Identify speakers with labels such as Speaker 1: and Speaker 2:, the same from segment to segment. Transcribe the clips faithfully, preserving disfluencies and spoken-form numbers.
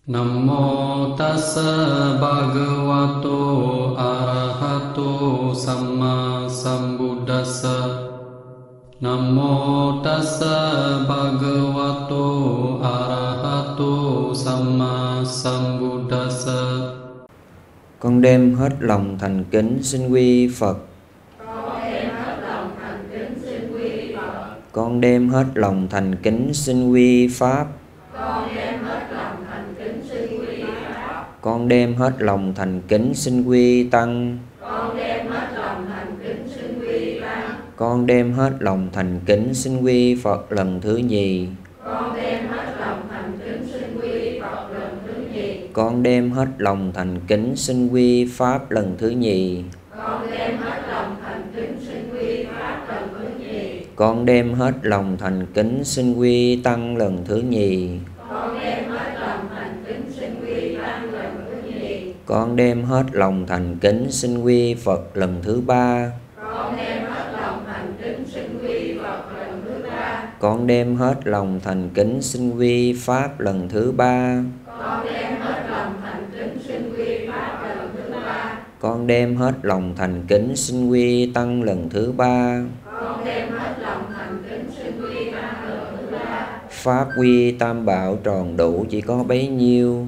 Speaker 1: Nam mô tassa bhagavato arahato samma sambuddhassa. Nam mô tassa bhagavato arahato samma sambuddhassa.
Speaker 2: Con đem hết lòng thành kính xin quy Phật.
Speaker 3: Con đem hết lòng thành kính xin quy Phật.
Speaker 2: Con đem hết lòng thành kính xin quy Pháp.
Speaker 3: Con đem hết lòng thành kính xin quy Pháp.
Speaker 2: Con đem hết lòng thành kính xin quy Tăng.
Speaker 3: Con đem hết lòng thành kính xin quy Tăng.
Speaker 2: Con đem hết lòng thành kính xin quy Phật lần thứ nhì.
Speaker 3: Con đem hết lòng thành kính xin quy Phật lần thứ nhì.
Speaker 2: Con đem hết lòng thành kính xin quy Pháp lần thứ nhì.
Speaker 3: Con đem hết lòng thành kính xin quy Pháp lần thứ nhì.
Speaker 2: Con đem hết lòng thành kính xin quy Tăng lần thứ nhì.
Speaker 3: Con đem hết lòng thành kính xin quy Tăng lần thứ nhì.
Speaker 2: Con đem hết lòng thành kính xin quy Phật lần thứ ba.
Speaker 3: Con đem hết lòng thành kính xin quy Phật lần thứ ba.
Speaker 2: Con đem hết lòng thành kính xin quy Pháp lần thứ ba.
Speaker 3: Con đem hết lòng thành kính xin quy Pháp lần thứ ba.
Speaker 2: Con đem hết lòng thành kính xin quy Tăng lần thứ ba.
Speaker 3: Con đem hết lòng thành kính xin quy Tăng lần thứ ba.
Speaker 2: Pháp quy tam bảo tròn đủ chỉ có bấy nhiêu.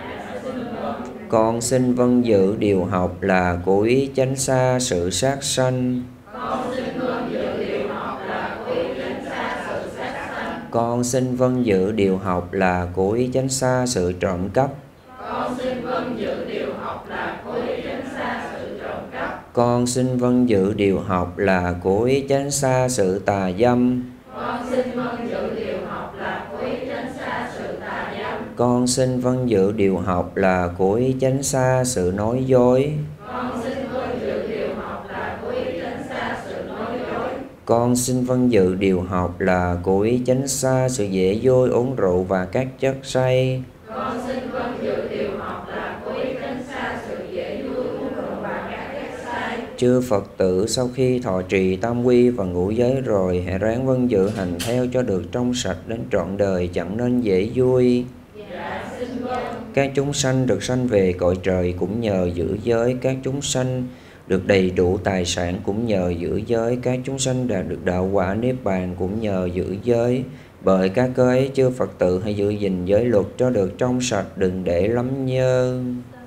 Speaker 2: Con xin vâng giữ điều học là cố ý tránh xa sự sát sanh.
Speaker 3: Con xin vâng giữ điều học là cố ý tránh xa sự sát sanh.
Speaker 2: Con xin vâng giữ điều học là cố ý tránh xa sự trộm cắp.
Speaker 3: Con xin vâng giữ điều học là cố ý tránh xa sự trộm cắp.
Speaker 2: Con xin vâng giữ điều học là cố ý tránh xa sự tà dâm.
Speaker 3: Con xin vâng giữ điều học là cố ý tránh xa sự tà dâm.
Speaker 2: Con xin vâng giữ điều học là cố ý tránh xa sự nói dối.
Speaker 3: Con xin vâng giữ điều học là cố ý tránh xa sự nói dối.
Speaker 2: Con xin vâng giữ điều học là cố ý tránh xa sự dễ dôi uống rượu và các chất say.
Speaker 3: Con xin vâng giữ điều học là cố ý tránh xa sự dễ vui uống rượu và các chất say.
Speaker 2: Chư Phật tử sau khi thọ trì tam quy và ngũ giới rồi, hãy ráng vâng giữ hành theo cho được trong sạch đến trọn đời, chẳng nên dễ vui.
Speaker 3: Dạ, xin vâng.
Speaker 2: Các chúng sanh được sanh về cõi trời cũng nhờ giữ giới. Các chúng sanh được đầy đủ tài sản cũng nhờ giữ giới. Các chúng sanh đạt được đạo quả niết bàn cũng nhờ giữ giới. Bởi các cơ ấy, chư Phật tử hãy giữ gìn giới luật cho được trong sạch, đừng để lắm nhơ.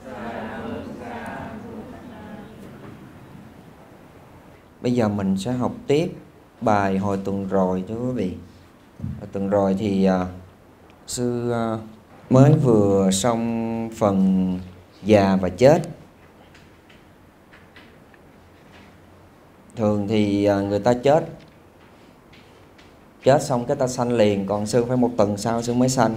Speaker 2: Bây giờ mình sẽ học tiếp bài hồi tuần rồi thưa quý vị. Hồi tuần rồi thì uh, sư uh, mới vừa xong phần già và chết. Thường thì uh, người ta chết chết xong cái ta sanh liền, còn sư phải một tuần sau sư mới sanh.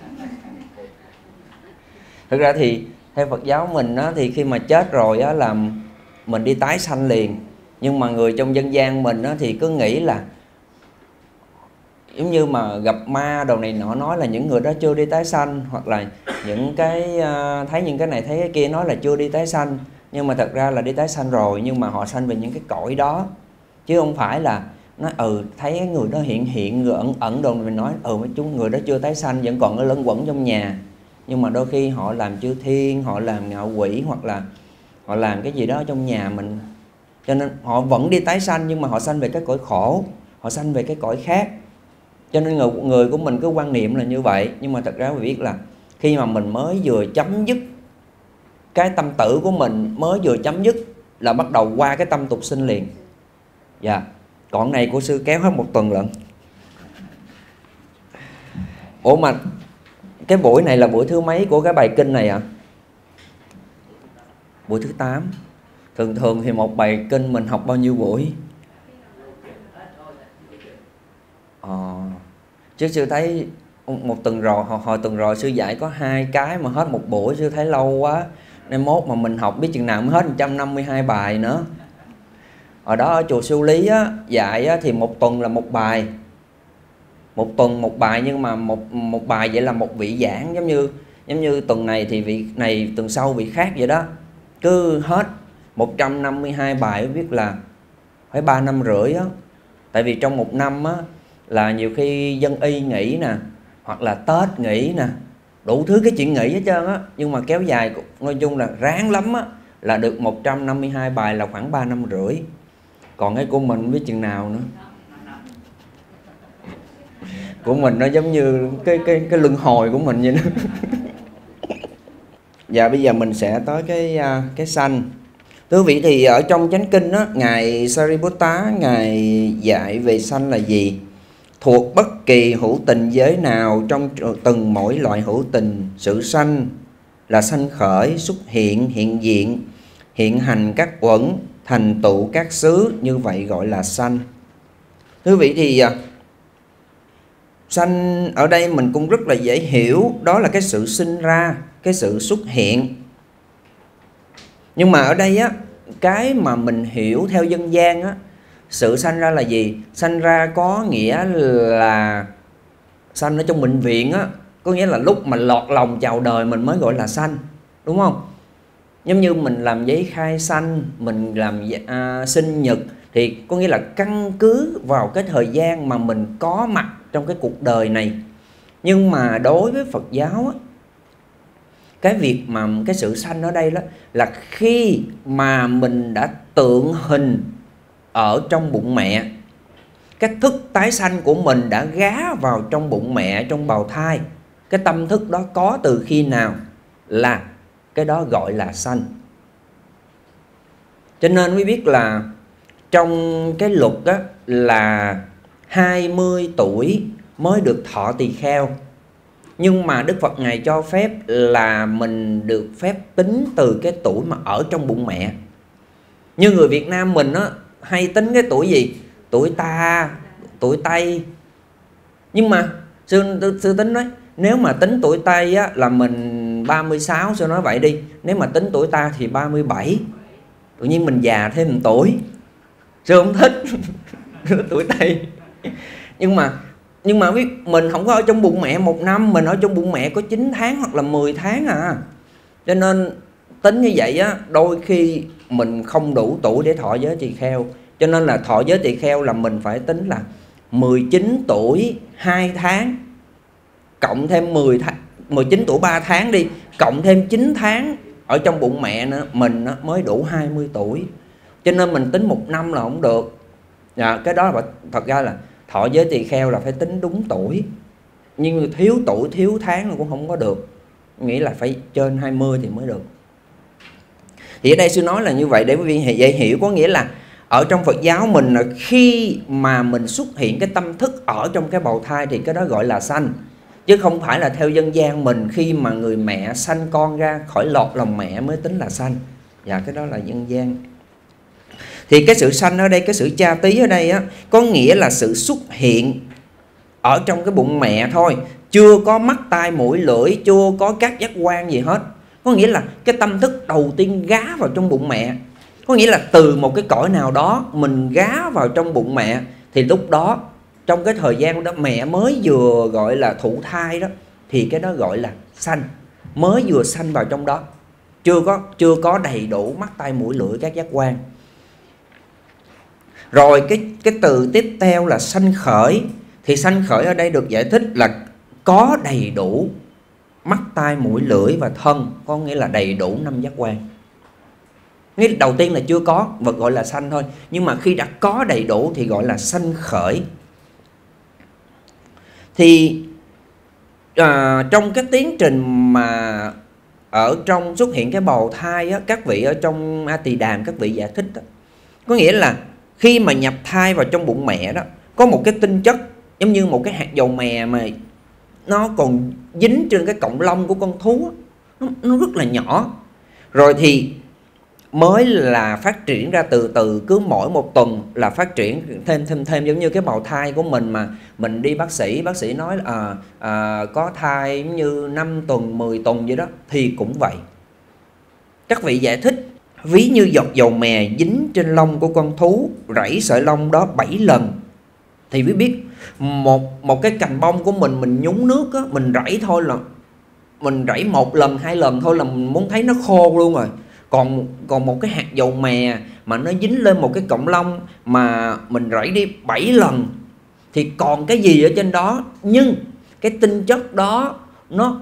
Speaker 2: Thực ra thì theo Phật giáo mình á, thì khi mà chết rồi á, là mình đi tái sanh liền. Nhưng mà người trong dân gian mình á, thì cứ nghĩ là giống như mà gặp ma đồ này nọ, nói là những người đó chưa đi tái sanh, hoặc là những cái uh, thấy những cái này thấy cái kia nói là chưa đi tái sanh. Nhưng mà thật ra là đi tái sanh rồi, nhưng mà họ sanh về những cái cõi đó, chứ không phải là nói ừ thấy cái người đó hiện hiện người ẩn ẩn đồ mình nói ừ mấy chúng người đó chưa tái sanh, vẫn còn ở lẫn quẩn trong nhà. Nhưng mà đôi khi họ làm chư thiên, họ làm ngạo quỷ, hoặc là họ làm cái gì đó trong nhà mình, cho nên họ vẫn đi tái sanh, nhưng mà họ sanh về cái cõi khổ, họ sanh về cái cõi khác. Cho nên người, người của mình cứ quan niệm là như vậy. Nhưng mà thật ra quý vị biết là khi mà mình mới vừa chấm dứt cái tâm tử của mình, mới vừa chấm dứt là bắt đầu qua cái tâm tục sinh liền. Dạ yeah. Còn này của sư kéo hết một tuần lận. Ủa mà cái buổi này là buổi thứ mấy của cái bài kinh này ạ? À? Buổi thứ tám. Thường thường thì một bài kinh mình học bao nhiêu buổi? Ờ, chứ sư thấy một tuần rồi, hồi, hồi tuần rồi sư dạy có hai cái mà hết một buổi, sư thấy lâu quá. Nên mốt mà mình học biết chừng nào mới hết một trăm năm mươi hai bài nữa. Ở đó ở chùa Siêu Lý á, dạy á, thì một tuần là một bài. Một tuần một bài, nhưng mà một một bài vậy là một vị giảng, giống như giống như tuần này thì vị này, tuần sau vị khác vậy đó. Cứ hết một trăm năm mươi hai bài biết là phải ba năm rưỡi á. Tại vì trong một năm á là nhiều khi dân y nghỉ nè, hoặc là Tết nghỉ nè, đủ thứ cái chuyện nghĩ hết trơn á, nhưng mà kéo dài nói chung là ráng lắm á là được một trăm năm mươi hai bài, là khoảng ba năm rưỡi. Còn cái của mình không biết chừng nào nữa. Của mình nó giống như cái cái cái luân hồi của mình vậy đó. Và bây giờ mình sẽ tới cái cái sanh. Thưa quý vị, thì ở trong Chánh Kinh á, ngài Sariputta ngài dạy về sanh là gì? Thuộc bất kỳ hữu tình giới nào, trong từng mỗi loại hữu tình, sự sanh là sanh khởi, xuất hiện, hiện diện, hiện hành các uẩn, thành tựu các xứ, như vậy gọi là sanh. Thưa quý vị, thì sanh ở đây mình cũng rất là dễ hiểu, đó là cái sự sinh ra, cái sự xuất hiện. Nhưng mà ở đây á, cái mà mình hiểu theo dân gian á, sự sanh ra là gì? Sanh ra có nghĩa là sanh ở trong bệnh viện á, có nghĩa là lúc mà lọt lòng chào đời mình mới gọi là sanh, đúng không? Giống như mình làm giấy khai sanh, mình làm à, sinh nhật, thì có nghĩa là căn cứ vào cái thời gian mà mình có mặt trong cái cuộc đời này. Nhưng mà đối với Phật giáo á, cái việc mà cái sự sanh ở đây đó là khi mà mình đã tượng hình ở trong bụng mẹ, cái thức tái sanh của mình đã gá vào trong bụng mẹ, trong bào thai. Cái tâm thức đó có từ khi nào là cái đó gọi là sanh. Cho nên mới biết là trong cái luật đó là hai mươi tuổi mới được thọ tỳ kheo. Nhưng mà Đức Phật Ngài cho phép là mình được phép tính từ cái tuổi mà ở trong bụng mẹ. Như người Việt Nam mình á, hay tính cái tuổi gì? Tuổi ta, tuổi Tây. Nhưng mà sư, sư tính nói, nếu mà tính tuổi Tây á, là mình ba mươi sáu, sư nói vậy đi. Nếu mà tính tuổi ta thì ba mươi bảy. Tự nhiên mình già thêm một tuổi. Sư không thích tuổi Tây. Nhưng mà Nhưng mà mình không có ở trong bụng mẹ một năm, mình ở trong bụng mẹ có chín tháng hoặc là mười tháng à. Cho nên tính như vậy á, đôi khi mình không đủ tuổi để thọ giới tỳ kheo. Cho nên là thọ giới tỳ kheo là mình phải tính là mười chín tuổi hai tháng cộng thêm mười tháng, mười chín tuổi ba tháng đi, cộng thêm chín tháng ở trong bụng mẹ nữa, mình mới đủ hai mươi tuổi. Cho nên mình tính một năm là không được. Dạ, cái đó là thật ra là thọ giới tỳ kheo là phải tính đúng tuổi. Nhưng thiếu tuổi, thiếu tháng là cũng không có được. Nghĩ là phải trên hai mươi thì mới được. Thì ở đây sư nói là như vậy để quý vị dễ hiểu. Có nghĩa là ở trong Phật giáo mình, khi mà mình xuất hiện cái tâm thức ở trong cái bào thai thì cái đó gọi là sanh. Chứ không phải là theo dân gian mình khi mà người mẹ sanh con ra khỏi lọt lòng mẹ mới tính là sanh. Dạ, cái đó là dân gian. Thì cái sự sanh ở đây, cái sự cha tí ở đây á, có nghĩa là sự xuất hiện ở trong cái bụng mẹ thôi. Chưa có mắt, tai, mũi, lưỡi, chưa có các giác quan gì hết. Có nghĩa là cái tâm thức đầu tiên gá vào trong bụng mẹ. Có nghĩa là từ một cái cõi nào đó mình gá vào trong bụng mẹ, thì lúc đó trong cái thời gian đó mẹ mới vừa gọi là thụ thai đó, thì cái đó gọi là sanh. Mới vừa sanh vào trong đó, chưa có, chưa có đầy đủ mắt, tai, mũi, lưỡi, các giác quan. Rồi cái, cái từ tiếp theo là sanh khởi. Thì sanh khởi ở đây được giải thích là có đầy đủ mắt, tai, mũi, lưỡi và thân. Có nghĩa là đầy đủ năm giác quan. Nghĩa đầu tiên là chưa có và gọi là sanh thôi. Nhưng mà khi đã có đầy đủ thì gọi là sanh khởi. Thì à, trong cái tiến trình mà ở trong xuất hiện cái bào thai á, các vị ở trong A Tỳ Đàm các vị giải thích đó, có nghĩa là khi mà nhập thai vào trong bụng mẹ đó, có một cái tinh chất giống như một cái hạt dầu mè mà nó còn dính trên cái cọng lông của con thú đó. Nó, nó rất là nhỏ. Rồi thì mới là phát triển ra từ từ, cứ mỗi một tuần là phát triển thêm thêm thêm. Giống như cái bào thai của mình mà mình đi bác sĩ, bác sĩ nói là à, à, có thai giống như năm tuần, mười tuần vậy đó, thì cũng vậy. Các vị giải thích ví như giọt dầu mè dính trên lông của con thú, rảy sợi lông đó bảy lần. Thì mới biết một, một cái cành bông của mình, mình nhúng nước á, mình rảy thôi là mình rảy một lần, hai lần thôi là mình muốn thấy nó khô luôn rồi. Còn, còn một cái hạt dầu mè mà nó dính lên một cái cọng lông mà mình rảy đi bảy lần thì còn cái gì ở trên đó. Nhưng cái tinh chất đó nó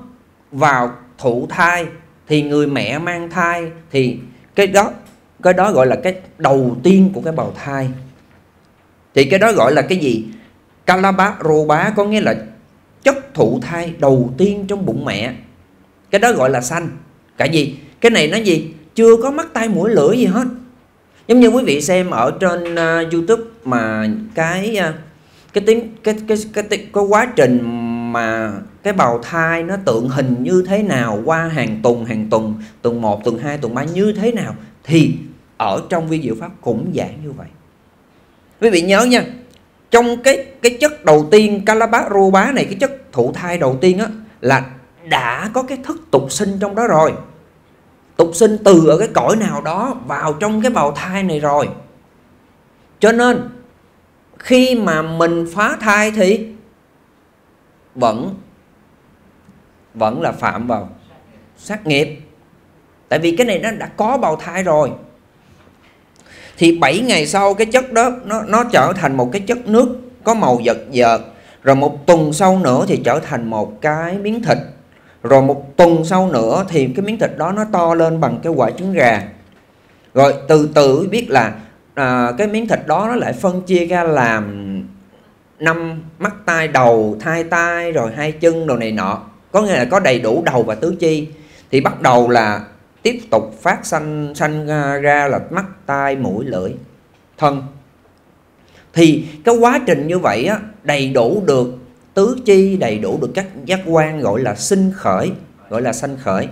Speaker 2: vào thụ thai, thì người mẹ mang thai, thì cái đó cái đó gọi là cái đầu tiên của cái bào thai. Thì cái đó gọi là cái gì? Kalabá, có nghĩa là chất thụ thai đầu tiên trong bụng mẹ. Cái đó gọi là sanh. Cái gì? Cái này nó gì? Chưa có mắt tai mũi lưỡi gì hết. Giống như quý vị xem ở trên uh, YouTube mà cái uh, cái tiếng cái cái cái, cái cái quá trình mà cái bào thai nó tượng hình như thế nào qua hàng tuần hàng tuần, tuần một, tuần hai, tuần ba như thế nào, thì ở trong vi diệu pháp cũng giảng như vậy. Quý vị nhớ nha, trong cái cái chất đầu tiên Kalabá Rupa này, cái chất thụ thai đầu tiên á, là đã có cái thức tục sinh trong đó rồi. Tục sinh từ ở cái cõi nào đó vào trong cái bào thai này rồi. Cho nên khi mà mình phá thai thì vẫn vẫn là phạm vào sát nghiệp. Tại vì cái này nó đã có bào thai rồi. Thì bảy ngày sau cái chất đó nó, nó trở thành một cái chất nước có màu vợt vợt. Rồi một tuần sau nữa thì trở thành một cái miếng thịt. Rồi một tuần sau nữa thì cái miếng thịt đó nó to lên bằng cái quả trứng gà. Rồi từ từ biết là à, cái miếng thịt đó nó lại phân chia ra làm năm mắt tai đầu, thai tai, rồi hai chân đồ này nọ. Có nghĩa là có đầy đủ đầu và tứ chi. Thì bắt đầu là tiếp tục phát sanh sanh ra là mắt, tai, mũi, lưỡi, thân. Thì cái quá trình như vậy á, đầy đủ được tứ chi, đầy đủ được các giác quan, gọi là sinh khởi, gọi là sanh khởi.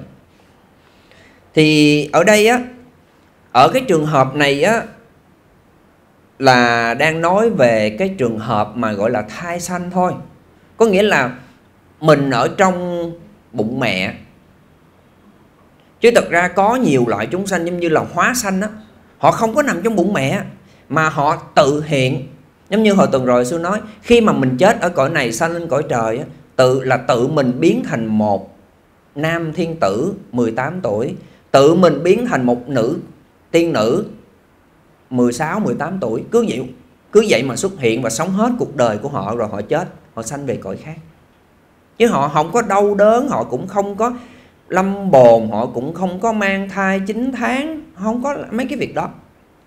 Speaker 2: Thì ở đây á, ở cái trường hợp này á, là đang nói về cái trường hợp mà gọi là thai sanh thôi. Có nghĩa là mình ở trong bụng mẹ. Chứ thật ra có nhiều loại chúng sanh giống như là hóa sanh á, họ không có nằm trong bụng mẹ mà họ tự hiện. Giống như hồi tuần rồi sư nói, khi mà mình chết ở cõi này sanh lên cõi trời á, tự là tự mình biến thành một nam thiên tử mười tám tuổi, tự mình biến thành một nữ tiên nữ mười sáu, mười tám tuổi. Cứ vậy, cứ vậy mà xuất hiện và sống hết cuộc đời của họ, rồi họ chết, họ sanh về cõi khác. Chứ họ không có đau đớn, họ cũng không có lâm bồn, họ cũng không có mang thai chín tháng, không có mấy cái việc đó.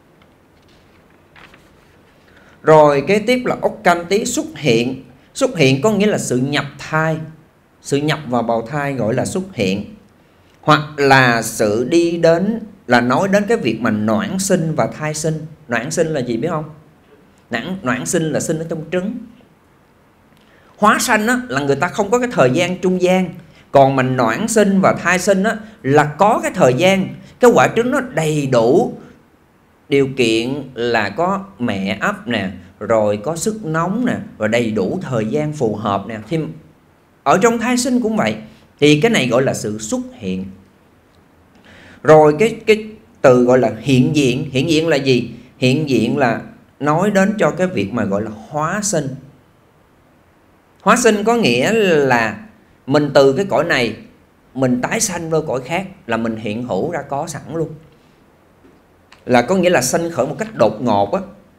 Speaker 2: Rồi kế tiếp là ốc canh tí xuất hiện. Xuất hiện có nghĩa là sự nhập thai, sự nhập vào bào thai gọi là xuất hiện. Hoặc là sự đi đến, là nói đến cái việc mà noãn sinh và thai sinh. Noãn sinh là gì biết không? Noãn, noãn sinh là sinh ở trong trứng. Hóa sanh á, là người ta không có cái thời gian trung gian. Còn mình noãn sinh và thai sinh á, là có cái thời gian. Cái quả trứng nó đầy đủ điều kiện, là có mẹ ấp nè, rồi có sức nóng nè, rồi đầy đủ thời gian phù hợp nè. Thì ở trong thai sinh cũng vậy. Thì cái này gọi là sự xuất hiện. Rồi cái, cái từ gọi là hiện diện. Hiện diện là gì? Hiện diện là nói đến cho cái việc mà gọi là hóa sinh. Hóa sinh có nghĩa là mình từ cái cõi này mình tái sanh vào cõi khác, là mình hiện hữu ra có sẵn luôn. Là có nghĩa là sanh khởi một cách đột ngột á.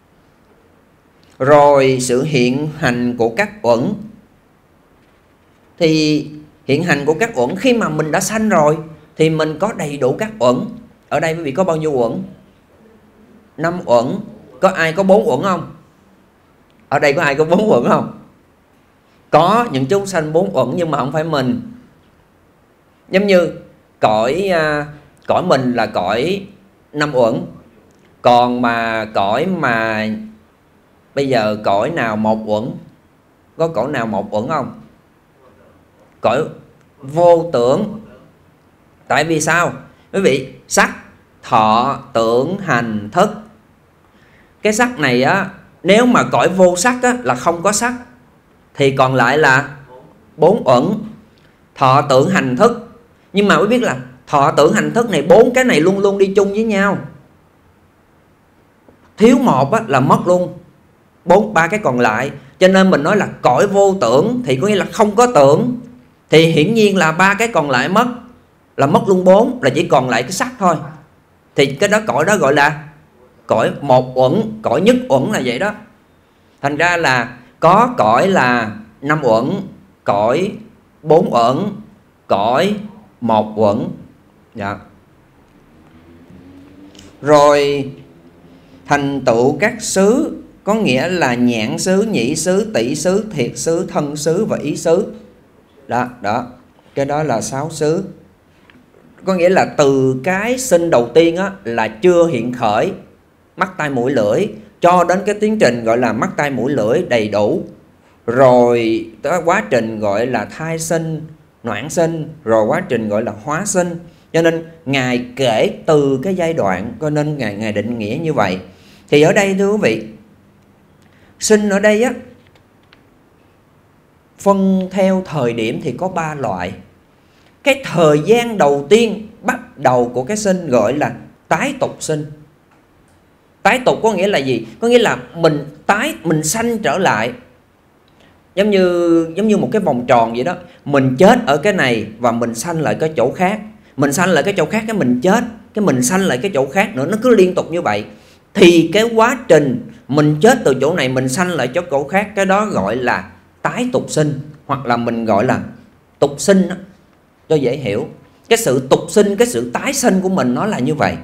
Speaker 2: Rồi sự hiện hành của các uẩn. Thì hiện hành của các uẩn, khi mà mình đã sanh rồi thì mình có đầy đủ các uẩn. Ở đây quý vị có bao nhiêu uẩn? Năm uẩn. Có ai có bốn uẩn không? Ở đây có ai có bốn uẩn không? Có những chúng sanh bốn uẩn, nhưng mà không phải mình. Giống như cõi cõi mình là cõi năm uẩn. Còn mà cõi mà bây giờ cõi nào một uẩn? Có cõi nào một uẩn không? Cõi vô tưởng. Tại vì sao? Quý vị, sắc, thọ, tưởng, hành, thức. Cái sắc này á, nếu mà cõi vô sắc á, là không có sắc, thì còn lại là bốn uẩn. Thọ, tưởng, hành, thức. Nhưng mà quý biết là thọ, tưởng, hành, thức này, bốn cái này luôn luôn đi chung với nhau. Thiếu một á, là mất luôn bốn ba cái còn lại. Cho nên mình nói là cõi vô tưởng thì có nghĩa là không có tưởng. Thì hiển nhiên là ba cái còn lại mất, là mất luôn bốn, là chỉ còn lại cái sắc thôi. Thì cái đó cõi đó gọi là cõi một uẩn, cõi nhất uẩn là vậy đó. Thành ra là có cõi là năm uẩn, cõi bốn uẩn, cõi một uẩn. Dạ. Rồi thành tựu các xứ, có nghĩa là nhãn xứ, nhĩ xứ, tỷ xứ, thiệt xứ, thân xứ và ý xứ. Đó, đó. Cái đó là sáu xứ. Có nghĩa là từ cái sinh đầu tiên á, là chưa hiện khởi mắt tai mũi lưỡi, cho đến cái tiến trình gọi là mắt tai mũi lưỡi đầy đủ. Rồi tới quá trình gọi là thai sinh, noãn sinh, rồi quá trình gọi là hóa sinh. Cho nên Ngài kể từ cái giai đoạn, cho nên Ngài, Ngài định nghĩa như vậy. Thì ở đây thưa quý vị, sinh ở đây á, phân theo thời điểm thì có ba loại. Cái thời gian đầu tiên bắt đầu của cái sinh gọi là tái tục sinh. Tái tục có nghĩa là gì? Có nghĩa là mình tái, mình sanh trở lại. Giống như giống như một cái vòng tròn vậy đó. Mình chết ở cái này và mình sanh lại cái chỗ khác. Mình sanh lại cái chỗ khác, cái mình chết, cái mình sanh lại cái chỗ khác nữa. Nó cứ liên tục như vậy. Thì cái quá trình mình chết từ chỗ này, mình sanh lại chỗ chỗ khác, cái đó gọi là tái tục sinh. Hoặc là mình gọi là tục sinh đó, cho dễ hiểu. Cái sự tục sinh, cái sự tái sinh của mình nó là như vậy.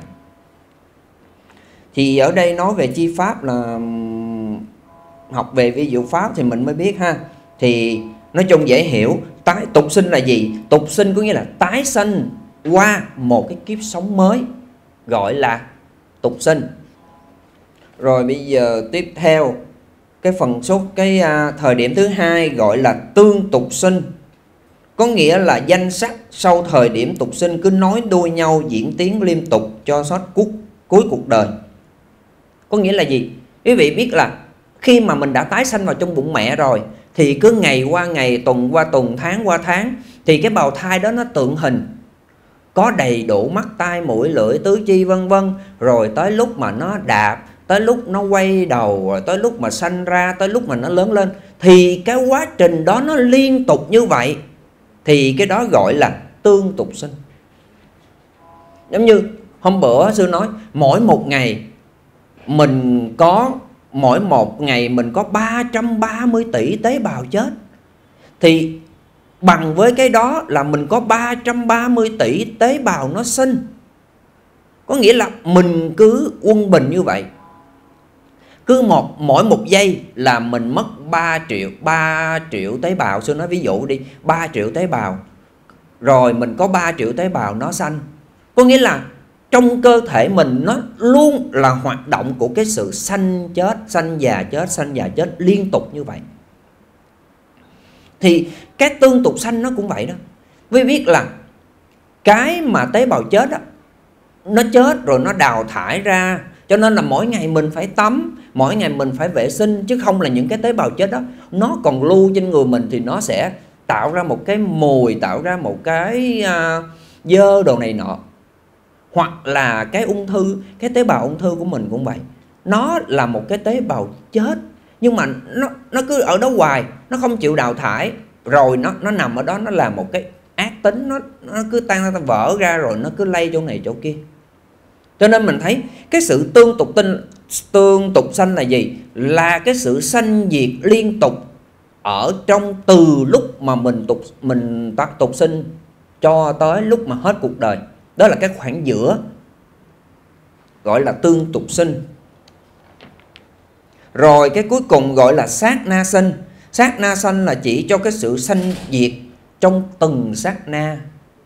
Speaker 2: Thì ở đây nói về chi pháp là học về vi diệu pháp thì mình mới biết ha. Thì nói chung dễ hiểu. Tái tục sinh là gì? Tục sinh có nghĩa là tái sinh qua một cái kiếp sống mới, gọi là tục sinh. Rồi bây giờ tiếp theo cái phần số cái uh, thời điểm thứ hai gọi là tương tục sinh. Có nghĩa là danh sắc sau thời điểm tục sinh cứ nối đuôi nhau diễn tiến liên tục cho đến cuối, cuối cuộc đời. Có nghĩa là gì? Quý vị biết là khi mà mình đã tái sanh vào trong bụng mẹ rồi, thì cứ ngày qua ngày, tuần qua tuần, tháng qua tháng, thì cái bào thai đó nó tượng hình, có đầy đủ mắt tai mũi lưỡi tứ chi vân vân. Rồi tới lúc mà nó đạp, tới lúc nó quay đầu, rồi tới lúc mà sanh ra, tới lúc mà nó lớn lên, thì cái quá trình đó nó liên tục như vậy. Thì cái đó gọi là tương tục sinh. Giống như hôm bữa sư nói, mỗi một ngày mình có mỗi một ngày mình có ba trăm ba mươi tỷ tế bào chết. Thì bằng với cái đó là mình có ba trăm ba mươi tỷ tế bào nó sinh. Có nghĩa là mình cứ quân bình như vậy. Cứ một mỗi một giây là mình mất ba triệu ba triệu tế bào. Sư nói ví dụ đi, ba triệu tế bào. Rồi mình có ba triệu tế bào nó sanh. Có nghĩa là trong cơ thể mình nó luôn là hoạt động của cái sự sanh chết, sanh già chết, sanh già chết liên tục như vậy. Thì cái tương tục sanh nó cũng vậy đó. Vì biết là cái mà tế bào chết đó, nó chết rồi nó đào thải ra. Cho nên là mỗi ngày mình phải tắm, mỗi ngày mình phải vệ sinh. Chứ không là những cái tế bào chết đó nó còn lưu trên người mình thì nó sẽ tạo ra một cái mùi, tạo ra một cái uh, dơ đồ này nọ. Hoặc là cái ung thư, cái tế bào ung thư của mình cũng vậy. Nó là một cái tế bào chết, nhưng mà nó, nó cứ ở đó hoài, nó không chịu đào thải. Rồi nó, nó nằm ở đó, nó là một cái ác tính, nó, nó cứ tan ra vỡ ra, rồi nó cứ lây chỗ này chỗ kia. Cho nên mình thấy cái sự tương tục tinh, tương tục sanh là gì? Là cái sự sanh diệt liên tục ở trong từ lúc mà mình tục mình tắt tục sinh cho tới lúc mà hết cuộc đời. Đó là cái khoảng giữa, gọi là tương tục sinh. Rồi cái cuối cùng gọi là sát na sinh. Sát na sanh là chỉ cho cái sự sanh diệt trong từng sát na.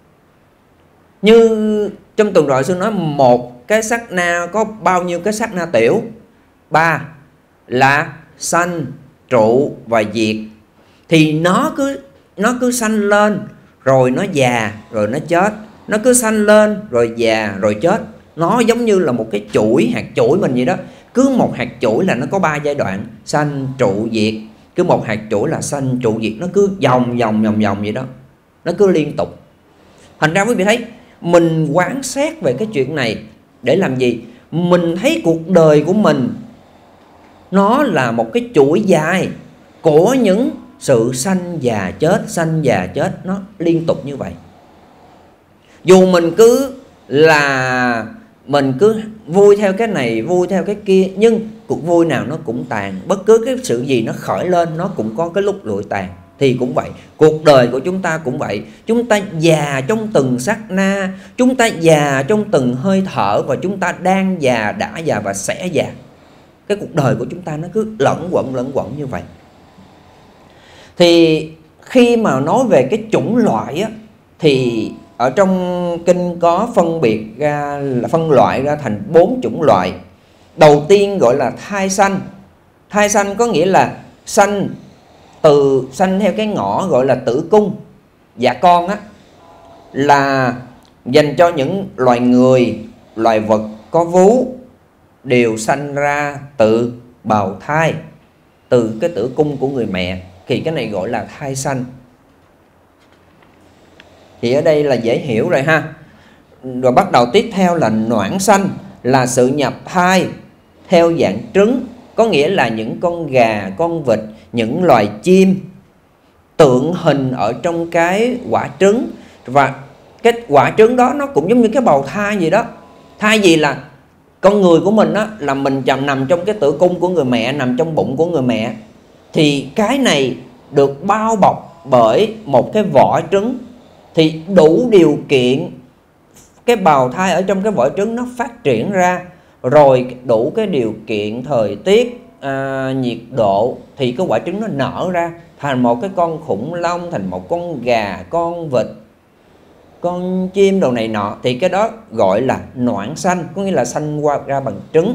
Speaker 2: Như trong tuần rồi sư nói, một cái sát na có bao nhiêu cái sát na tiểu? Ba là sanh, trụ và diệt. Thì nó cứ nó cứ sanh lên, rồi nó già, rồi nó chết. Nó cứ sanh lên, rồi già, rồi chết. Nó giống như là một cái chuỗi, hạt chuỗi mình vậy đó. Cứ một hạt chuỗi là nó có ba giai đoạn: sanh, trụ, diệt. Cứ một hạt chuỗi là sanh, trụ, diệt. Nó cứ vòng vòng vòng vòng vậy đó. Nó cứ liên tục. Thành ra quý vị thấy, mình quán xét về cái chuyện này để làm gì? Mình thấy cuộc đời của mình nó là một cái chuỗi dài của những sự sanh già chết, sanh già chết, nó liên tục như vậy. Dù mình cứ là mình cứ vui theo cái này, vui theo cái kia, nhưng cuộc vui nào nó cũng tàn. Bất cứ cái sự gì nó khởi lên nó cũng có cái lúc lụi tàn. thì cũng vậy. Cuộc đời của chúng ta cũng vậy. Chúng ta già trong từng sát na, chúng ta già trong từng hơi thở, và chúng ta đang già, đã già và sẽ già. Cái cuộc đời của chúng ta nó cứ lẫn quẩn lẫn quẩn như vậy. Thì khi mà nói về cái chủng loại á, thì ở trong kinh có phân biệt ra, là phân loại ra thành bốn chủng loại. Đầu tiên gọi là thai sanh. Thai sanh có nghĩa là sanh từ sanh theo cái ngõ gọi là tử cung, dạ con á, là dành cho những loài người, loài vật có vú đều sanh ra từ bào thai, từ cái tử cung của người mẹ. Thì cái này gọi là thai sanh. Thì ở đây là dễ hiểu rồi ha. Rồi bắt đầu tiếp theo là noãn sanh, là sự nhập thai theo dạng trứng, có nghĩa là những con gà, con vịt, những loài chim tượng hình ở trong cái quả trứng. Và cái quả trứng đó nó cũng giống như cái bào thai gì đó. Thai gì là con người của mình á, là mình chậm nằm trong cái tử cung của người mẹ, nằm trong bụng của người mẹ. Thì cái này được bao bọc bởi một cái vỏ trứng, thì đủ điều kiện cái bào thai ở trong cái vỏ trứng nó phát triển ra, rồi đủ cái điều kiện thời tiết, à, nhiệt độ, thì cái quả trứng nó nở ra thành một cái con khủng long, thành một con gà, con vịt, con chim đồ này nọ. Thì cái đó gọi là noãn sanh, có nghĩa là sanh qua ra bằng trứng.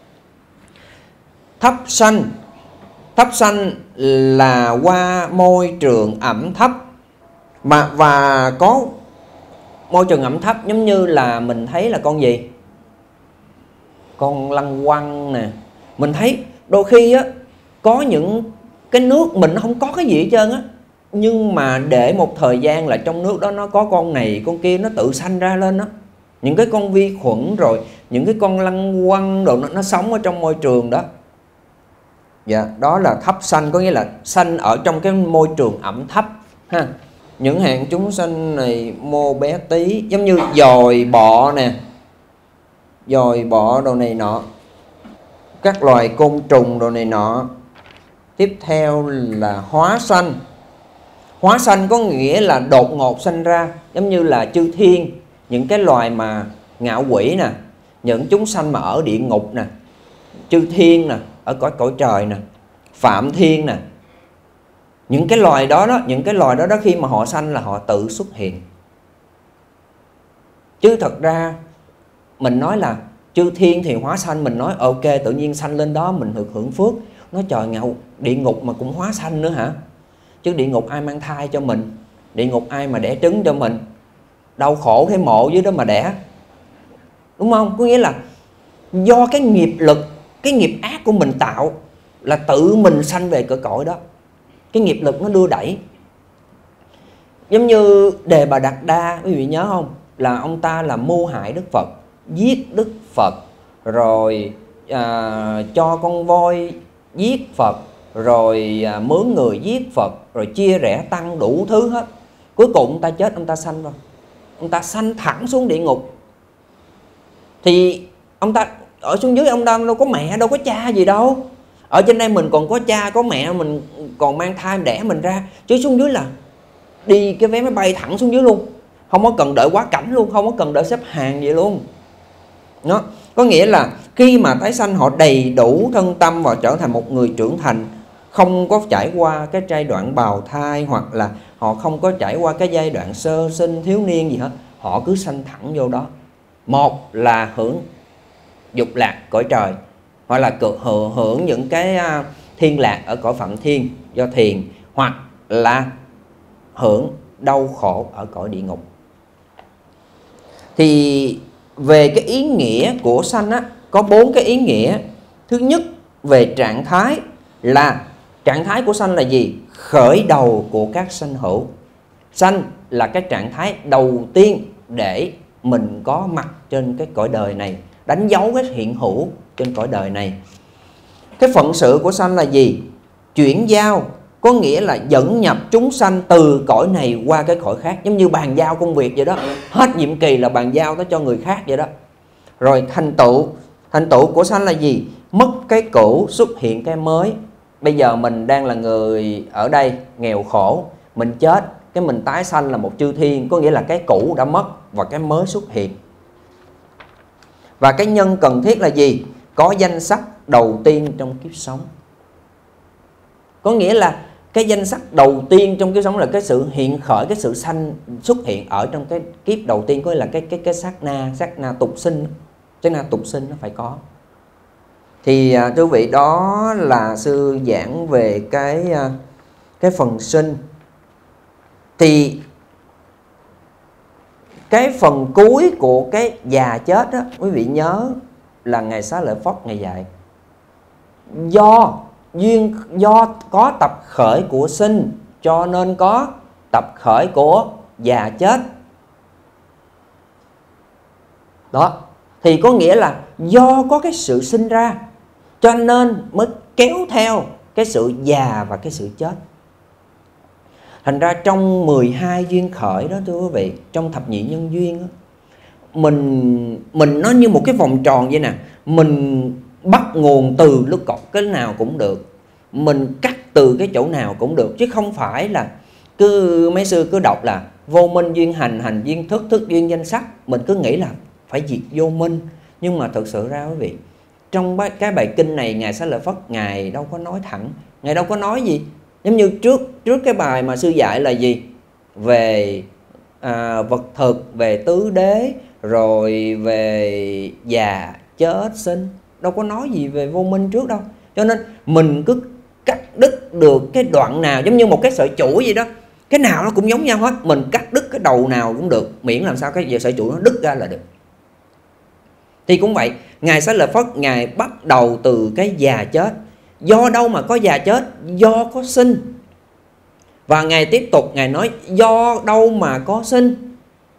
Speaker 2: Thấp sanh. Thấp sanh là qua môi trường ẩm thấp, mà và có môi trường ẩm thấp, giống như là mình thấy là con gì, con lăng quăng nè. Mình thấy đôi khi á, có những cái nước mình nó không có cái gì hết trơn á, nhưng mà để một thời gian là trong nước đó nó có con này con kia, nó tự sanh ra lên đó. Những cái con vi khuẩn, rồi những cái con lăng quăng đồ, nó, nó sống ở trong môi trường đó. Dạ, đó là thấp sanh, có nghĩa là sanh ở trong cái môi trường ẩm thấp ha. Những hạng chúng sanh này mô bé tí, giống như dòi bọ nè, dòi bọ đồ này nọ, các loài côn trùng đồ này nọ. Tiếp theo là hóa sanh. Hóa sanh có nghĩa là đột ngột sanh ra, giống như là chư thiên, những cái loài mà ngạo quỷ nè, những chúng sanh mà ở địa ngục nè, chư thiên nè, ở cõi cõi trời nè, phạm thiên nè. Những cái loài đó đó, những cái loài đó đó khi mà họ sanh là họ tự xuất hiện. Chứ thật ra mình nói là chư thiên thì hóa sanh, mình nói ok tự nhiên sanh lên đó mình được hưởng phước. Nói trời ngạo, địa ngục mà cũng hóa sanh nữa hả? Chứ địa ngục ai mang thai cho mình, địa ngục ai mà đẻ trứng cho mình, đau khổ cái mộ dưới đó mà đẻ, đúng không? Có nghĩa là do cái nghiệp lực, cái nghiệp ác của mình tạo, là tự mình sanh về cõi cõi đó. Cái nghiệp lực nó đưa đẩy. Giống như Đề Bà Đạt Đa, quý vị nhớ không? Là ông ta là mưu hại Đức Phật, giết Đức Phật, rồi à, cho con voi giết Phật, rồi à, mướn người giết Phật, rồi chia rẽ tăng đủ thứ hết. Cuối cùng ông ta chết, ông ta sanh vào, ông ta sanh thẳng xuống địa ngục. Thì ông ta ở xuống dưới, ông ta đâu có mẹ, đâu có cha gì đâu. Ở trên đây mình còn có cha, có mẹ, mình còn mang thai đẻ mình ra. Chứ xuống dưới là đi cái vé máy bay thẳng xuống dưới luôn, không có cần đợi quá cảnh luôn, không có cần đợi xếp hàng gì luôn. Đó, có nghĩa là khi mà tái sanh họ đầy đủ thân tâm và trở thành một người trưởng thành, không có trải qua cái giai đoạn bào thai, hoặc là họ không có trải qua cái giai đoạn sơ sinh, thiếu niên gì hết. Họ cứ sanh thẳng vô đó. Một là hưởng dục lạc cõi trời, hoặc là hưởng, hưởng những cái thiên lạc ở cõi Phạm Thiên do thiền, hoặc là hưởng đau khổ ở cõi địa ngục. Thì về cái ý nghĩa của sanh á, có bốn cái ý nghĩa. Thứ nhất, về trạng thái, là trạng thái của sanh là gì? Khởi đầu của các sanh hữu. Sanh là cái trạng thái đầu tiên để mình có mặt trên cái cõi đời này, đánh dấu cái hiện hữu trên cõi đời này. Cái phận sự của sanh là gì? Chuyển giao, có nghĩa là dẫn nhập chúng sanh từ cõi này qua cái cõi khác, giống như bàn giao công việc vậy đó. Hết nhiệm kỳ là bàn giao nó cho người khác vậy đó. Rồi thành tựu, thành tựu của sanh là gì? Mất cái cũ, xuất hiện cái mới. bây giờ mình đang là người ở đây nghèo khổ, mình chết cái mình tái sanh là một chư thiên, có nghĩa là cái cũ đã mất và cái mới xuất hiện. Và cái nhân cần thiết là gì? Có danh sắc đầu tiên trong kiếp sống. Có nghĩa là cái danh sắc đầu tiên trong kiếp sống là cái sự hiện khởi, cái sự sanh xuất hiện ở trong cái kiếp đầu tiên, có nghĩa là cái cái cái sát na, sát na tục sinh, sát na tục sinh nó phải có. Thì à, thưa quý vị, đó là sư giảng về cái à, cái phần sinh. Thì cái phần cuối của cái già chết đó, quý vị nhớ là Ngài Xá Lợi Phất Ngài dạy do duyên, do có tập khởi của sinh cho nên có tập khởi của già chết. Đó, thì có nghĩa là do có cái sự sinh ra cho nên mới kéo theo cái sự già và cái sự chết. Thành ra trong mười hai duyên khởi đó thưa quý vị, trong thập nhị nhân duyên đó, mình mình nó như một cái vòng tròn vậy nè. Mình bắt nguồn từ lúc cọc cái nào cũng được, mình cắt từ cái chỗ nào cũng được, chứ không phải là cứ mấy sư cứ đọc là vô minh duyên hành, hành duyên thức, thức duyên danh sắc, mình cứ nghĩ là phải diệt vô minh. Nhưng mà thực sự ra quý vị, trong cái bài kinh này Ngài Xá Lợi Phất Ngài đâu có nói thẳng, Ngài đâu có nói gì. Giống như trước trước cái bài mà sư dạy là gì? Về à, vật thực, về tứ đế, rồi về già chết sinh, đâu có nói gì về vô minh trước đâu. Cho nên mình cứ cắt đứt được cái đoạn nào, giống như một cái sợi chuỗi vậy đó, cái nào nó cũng giống nhau hết, mình cắt đứt cái đầu nào cũng được, miễn làm sao cái sợi chuỗi nó đứt ra là được. Thì cũng vậy, Ngài Xá Lợi Phất Ngài bắt đầu từ cái già chết. Do đâu mà có già chết? Do có sinh. Và Ngài tiếp tục Ngài nói do đâu mà có sinh?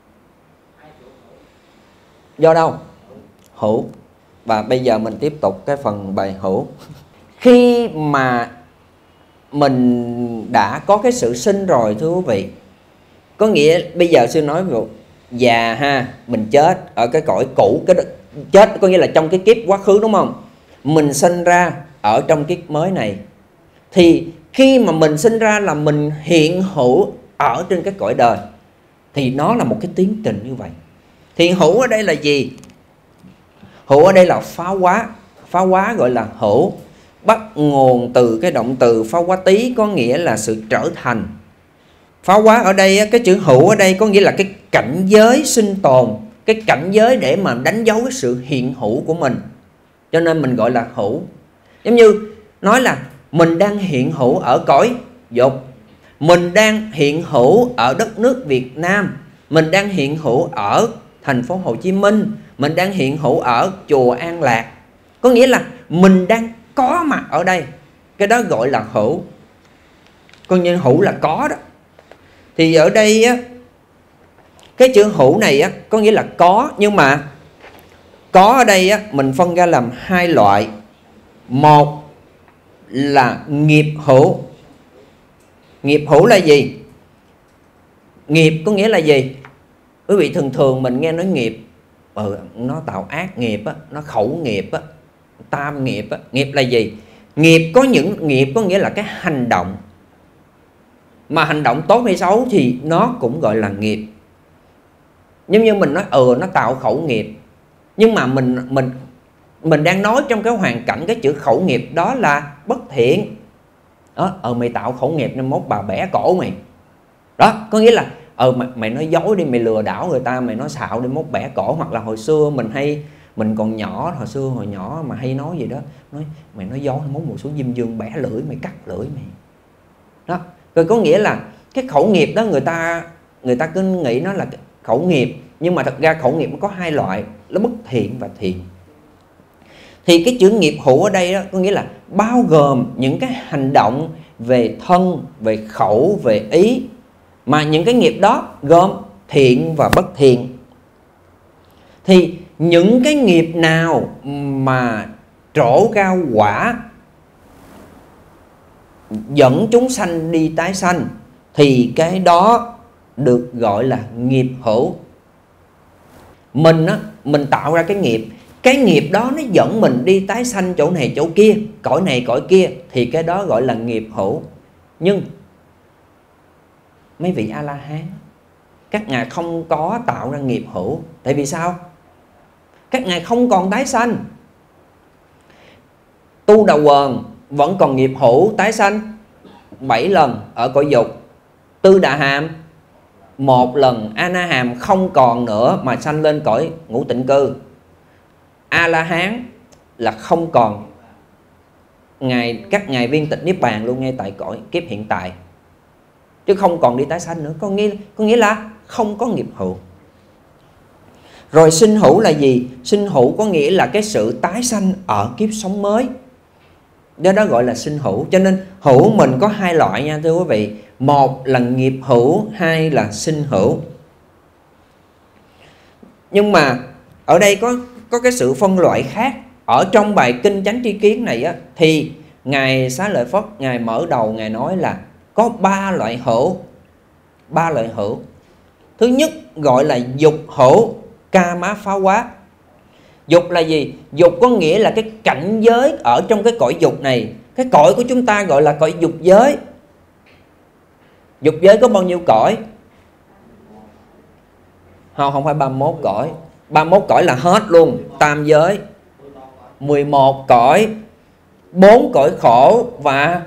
Speaker 2: Do đâu? Hữu. Và bây giờ mình tiếp tục cái phần bài hữu. Khi mà mình đã có cái sự sinh rồi thưa quý vị, có nghĩa bây giờ sư nói về già ha, mình chết ở cái cõi cũ, cái chết có nghĩa là trong cái kiếp quá khứ đúng không? Mình sinh ra ở trong kiếp mới này. Thì khi mà mình sinh ra là mình hiện hữu ở trên cái cõi đời, thì nó là một cái tiến trình như vậy. Thì hữu ở đây là gì? Hữu ở đây là phá hóa. Phá hóa gọi là hữu, bắt nguồn từ cái động từ phá hóa tí, có nghĩa là sự trở thành. Phá hóa ở đây, cái chữ hữu ở đây có nghĩa là cái cảnh giới sinh tồn, cái cảnh giới để mà đánh dấu cái sự hiện hữu của mình. Cho nên mình gọi là hữu. Giống như nói là mình đang hiện hữu ở cõi dục, mình đang hiện hữu ở đất nước Việt Nam, mình đang hiện hữu ở thành phố Hồ Chí Minh, mình đang hiện hữu ở chùa An Lạc. Có nghĩa là mình đang có mặt ở đây. Cái đó gọi là hữu. Còn như hữu là có đó. Thì ở đây á, cái chữ hữu này á, có nghĩa là có. Nhưng mà có ở đây á, mình phân ra làm hai loại. Một là nghiệp hữu. Nghiệp hữu là gì? Nghiệp có nghĩa là gì? Quý vị thường thường mình nghe nói nghiệp, ừ, nó tạo ác nghiệp á, nó khẩu nghiệp á, tam nghiệp á. Nghiệp là gì? Nghiệp có những nghiệp có nghĩa là cái hành động, mà hành động tốt hay xấu thì nó cũng gọi là nghiệp. Giống như mình nói ừ nó tạo khẩu nghiệp, nhưng mà mình mình mình đang nói trong cái hoàn cảnh cái chữ khẩu nghiệp đó là bất thiện. Đó, ờ mày tạo khẩu nghiệp nên mốt bà bẻ cổ mày. Đó, có nghĩa là ờ mày, mày nói dối đi, mày lừa đảo người ta, mày nói xạo đi mốt bẻ cổ. Hoặc là hồi xưa mình hay, mình còn nhỏ, hồi xưa hồi nhỏ mà hay nói gì đó, nói mày nói dối mốt mùa xuống Diêm Dương bẻ lưỡi mày, cắt lưỡi mày. Đó, rồi có nghĩa là cái khẩu nghiệp đó người ta người ta cứ nghĩ nó là khẩu nghiệp, nhưng mà thật ra khẩu nghiệp nó có hai loại, nó bất thiện và thiện. Thì cái chữ nghiệp hữu ở đây đó có nghĩa là bao gồm những cái hành động về thân, về khẩu, về ý, mà những cái nghiệp đó gồm thiện và bất thiện. Thì những cái nghiệp nào mà trổ ra quả dẫn chúng sanh đi tái sanh thì cái đó được gọi là nghiệp hữu. Mình á, mình tạo ra cái nghiệp, cái nghiệp đó nó dẫn mình đi tái sanh chỗ này chỗ kia, cõi này cõi kia, thì cái đó gọi là nghiệp hữu. Nhưng mấy vị A-la-hán, các ngài không có tạo ra nghiệp hữu. Tại vì sao? Các ngài không còn tái sanh. Tu Đà Quần vẫn còn nghiệp hữu tái sanh bảy lần ở cõi dục. Tư Đà Hàm một lần. A Na Hàm không còn nữa mà sanh lên cõi ngũ tịnh cư. A La Hán là không còn, ngài các ngài viên tịch niết bàn luôn ngay tại cõi kiếp hiện tại, chứ không còn đi tái sanh nữa. Có nghĩa có nghĩa là không có nghiệp hữu. Rồi sinh hữu là gì? Sinh hữu có nghĩa là cái sự tái sanh ở kiếp sống mới. Đó đó gọi là sinh hữu. Cho nên hữu mình có hai loại nha thưa quý vị. Một là nghiệp hữu, hai là sinh hữu. Nhưng mà ở đây có có cái sự phân loại khác. Ở trong bài Kinh Chánh Tri Kiến này á, thì Ngài Xá Lợi Phất, Ngài mở đầu Ngài nói là có ba loại hữu. Ba loại hữu. Thứ nhất gọi là dục hữu, ca má phá quá. Dục là gì? Dục có nghĩa là cái cảnh giới ở trong cái cõi dục này. Cái cõi của chúng ta gọi là cõi dục giới. Dục giới có bao nhiêu cõi? Không, không phải ba mươi mốt cõi. ba mươi mốt cõi là hết luôn. Tam giới mười một cõi, bốn cõi khổ và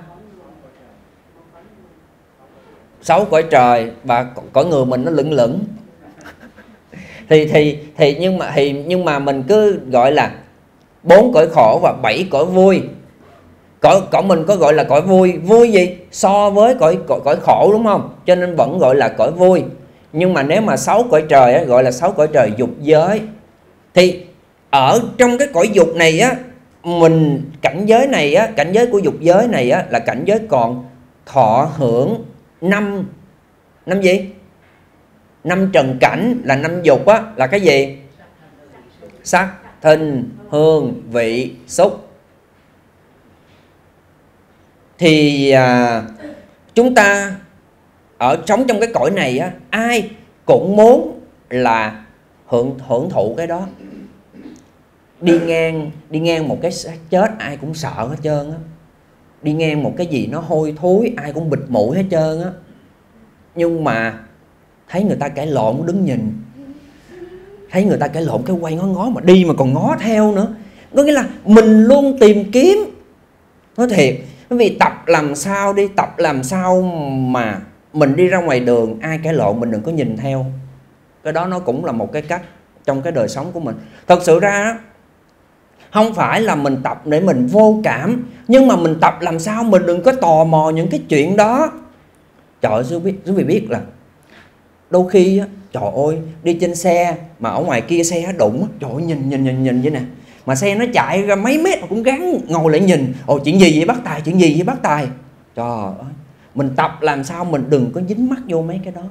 Speaker 2: sáu cõi trời. Và cõi người mình nó lửng lửng. Thì thì thì nhưng mà thì nhưng mà mình cứ gọi là bốn cõi khổ và bảy cõi vui. Cõi cõi mình có gọi là cõi vui, vui gì? So với cõi cõi, cõi khổ đúng không? Cho nên vẫn gọi là cõi vui. Nhưng mà nếu mà sáu cõi trời á, gọi là sáu cõi trời dục giới. Thì ở trong cái cõi dục này á, mình cảnh giới này á, cảnh giới của dục giới này á là cảnh giới còn thọ hưởng năm năm gì? Năm trần cảnh là năm dục á, là cái gì? Sắc, thinh, hương, vị, xúc. Thì à, chúng ta ở sống trong cái cõi này á, ai cũng muốn là hưởng hưởng thụ cái đó. Đi ngang đi ngang một cái xác chết ai cũng sợ hết trơn á. Đi ngang một cái gì nó hôi thối ai cũng bịt mũi hết trơn á. Nhưng mà thấy người ta cãi lộn đứng nhìn, thấy người ta cãi lộn cái quay ngó ngó mà đi mà còn ngó theo nữa. Có nghĩa là mình luôn tìm kiếm. Nói thiệt, bởi vì tập làm sao đi, tập làm sao mà mình đi ra ngoài đường ai cãi lộn mình đừng có nhìn theo. Cái đó nó cũng là một cái cách trong cái đời sống của mình. Thật sự ra không phải là mình tập để mình vô cảm, nhưng mà mình tập làm sao mình đừng có tò mò những cái chuyện đó. Trời ơi, quý vị biết là đôi khi á, trời ơi, đi trên xe mà ở ngoài kia xe đụng, trời ơi, nhìn nhìn nhìn nhìn vậy nè. Mà xe nó chạy ra mấy mét mà cũng gắng ngồi lại nhìn. Ồ, chuyện gì vậy bác Tài, chuyện gì vậy bác Tài. Trời ơi, mình tập làm sao mình đừng có dính mắc vô mấy cái đó.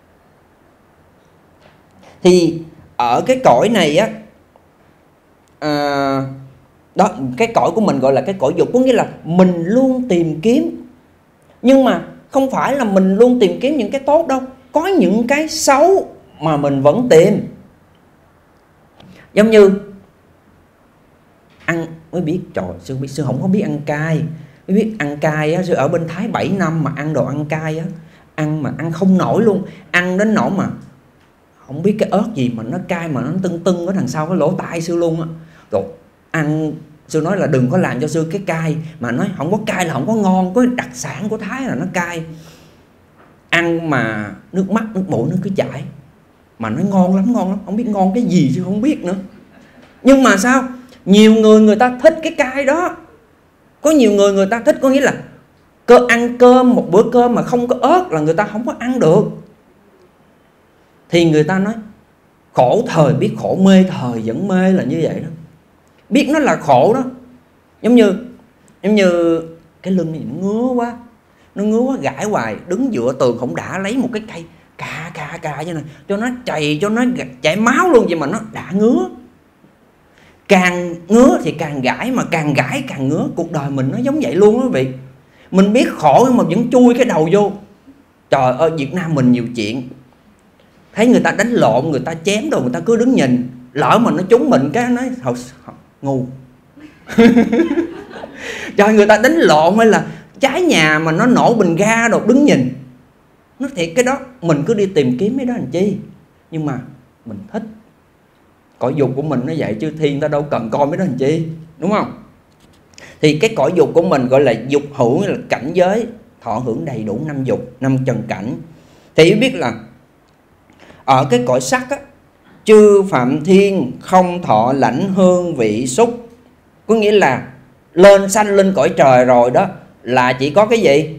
Speaker 2: Thì ở cái cõi này á, à, đó, cái cõi của mình gọi là cái cõi dục. Có nghĩa là mình luôn tìm kiếm. Nhưng mà không phải là mình luôn tìm kiếm những cái tốt đâu. Có những cái xấu mà mình vẫn tìm. Giống như ăn, mới biết, trời, sư, sư không có biết ăn cay. Mới biết ăn cay á, sư ở bên Thái bảy năm mà ăn đồ ăn cay á, ăn mà ăn không nổi luôn. Ăn đến nỗi mà không biết cái ớt gì mà nó cay mà nó tưng tưng ở đằng sau cái lỗ tai sư luôn á. Rồi ăn, sư nói là đừng có làm cho sư cái cay. Mà nói không có cay là không có ngon. Có đặc sản của Thái là nó cay. Ăn mà nước mắt, nước mũi nó cứ chảy. Mà nó ngon lắm, ngon lắm. Không biết ngon cái gì chứ không biết nữa. Nhưng mà sao? Nhiều người người ta thích cái cay đó. Có nhiều người người ta thích, có nghĩa là cơ ăn cơm, một bữa cơm mà không có ớt là người ta không có ăn được. Thì người ta nói khổ thời biết khổ, mê thời vẫn mê, là như vậy đó. Biết nó là khổ đó. Giống như Giống như cái lưng này nó ngứa quá, nó ngứa quá gãi hoài. Đứng dựa tường không đã, lấy một cái cây cà cà cà cho này, cho nó chày, cho nó chảy máu luôn. Vậy mà nó đã ngứa. Càng ngứa thì càng gãi, mà càng gãi càng ngứa. Cuộc đời mình nó giống vậy luôn đó quý vị. Mình biết khổ nhưng mà vẫn chui cái đầu vô. Trời ơi, Việt Nam mình nhiều chuyện. Thấy người ta đánh lộn, người ta chém đồ, người ta cứ đứng nhìn. lỡ mà nó trúng mình cái nói thôi ngu. Trời, người ta đánh lộn hay là trái nhà mà nó nổ bình ga rồi đứng nhìn. Nó thiệt cái đó mình cứ đi tìm kiếm cái đó làm chi. Nhưng mà mình thích. Cõi dục của mình nó vậy chứ thiên ta đâu cần coi mấy đó làm chi, đúng không? Thì cái cõi dục của mình gọi là dục hữu, là cảnh giới thọ hưởng đầy đủ năm dục, năm trần cảnh. Thì biết là ở cái cõi sắc á, chư phạm thiên không thọ lãnh hương vị xúc. Có nghĩa là lên sanh lên cõi trời rồi đó là chỉ có cái gì?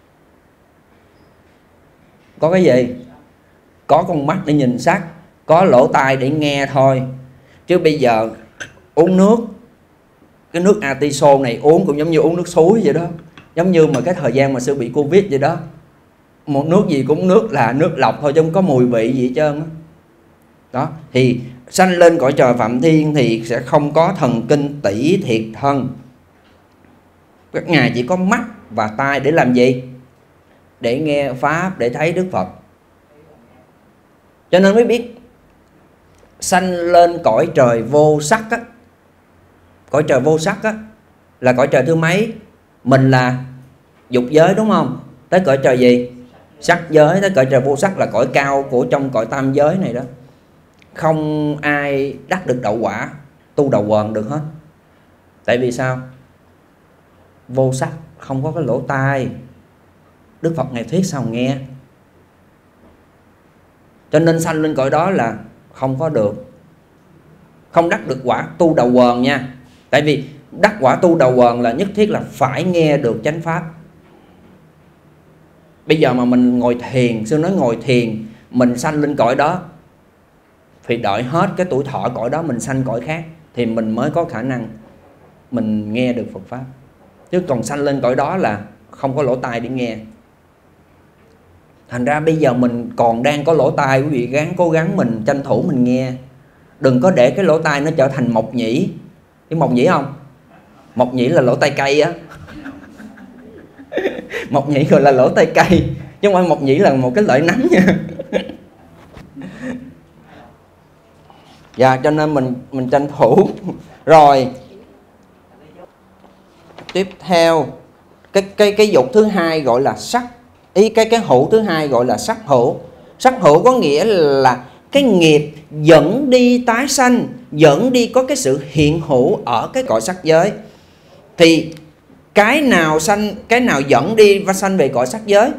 Speaker 2: Có cái gì? Có con mắt để nhìn sắc, có lỗ tai để nghe thôi. Chứ bây giờ uống nước, cái nước Artiso này uống cũng giống như uống nước suối vậy đó. Giống như mà cái thời gian mà sư bị Covid vậy đó. Một nước gì cũng nước là nước lọc thôi chứ không có mùi vị gì hết trơn đó. Đó, thì sanh lên cõi trời phạm thiên thì sẽ không có thần kinh tỷ thiệt thân. Các ngài chỉ có mắt và tai để làm gì? Để nghe Pháp, để thấy Đức Phật. Cho nên mới biết sanh lên cõi trời vô sắc á. Cõi trời vô sắc á là cõi trời thứ mấy? Mình là dục giới đúng không? Tới cõi trời gì? Sắc giới. Tới cõi trời vô sắc là cõi cao của trong cõi tam giới này đó. Không ai đắc được đậu quả, tu đầu quần được hết. Tại vì sao? Vô sắc, không có cái lỗ tai. Đức Phật ngài thuyết sao nghe. Cho nên sanh lên cõi đó là không có được, không đắc được quả tu đầu quần nha. Tại vì đắc quả tu đầu quần là nhất thiết là phải nghe được chánh pháp. Bây giờ mà mình ngồi thiền, sư nói ngồi thiền, mình sanh lên cõi đó thì đợi hết cái tuổi thọ cõi đó mình sanh cõi khác thì mình mới có khả năng mình nghe được Phật pháp. Chứ còn sanh lên cõi đó là không có lỗ tai để nghe. Thành ra bây giờ mình còn đang có lỗ tai, quý vị gắng cố gắng mình tranh thủ mình nghe. Đừng có để cái lỗ tai nó trở thành mộc nhĩ. Cái mộc nhĩ không? Mộc nhĩ là lỗ tai cây á. Mộc nhĩ gọi là lỗ tai cây, chứ không phải mộc nhĩ là một cái loại nấm nha. Dạ, cho nên mình mình tranh thủ. Rồi tiếp theo cái cái cái dục thứ hai gọi là sắc. Ý cái cái hữu thứ hai gọi là sắc hữu. Sắc hữu có nghĩa là cái nghiệp dẫn đi tái sanh, dẫn đi có cái sự hiện hữu ở cái cõi sắc giới. Thì cái nào sanh, cái nào dẫn đi và sanh về cõi sắc giới?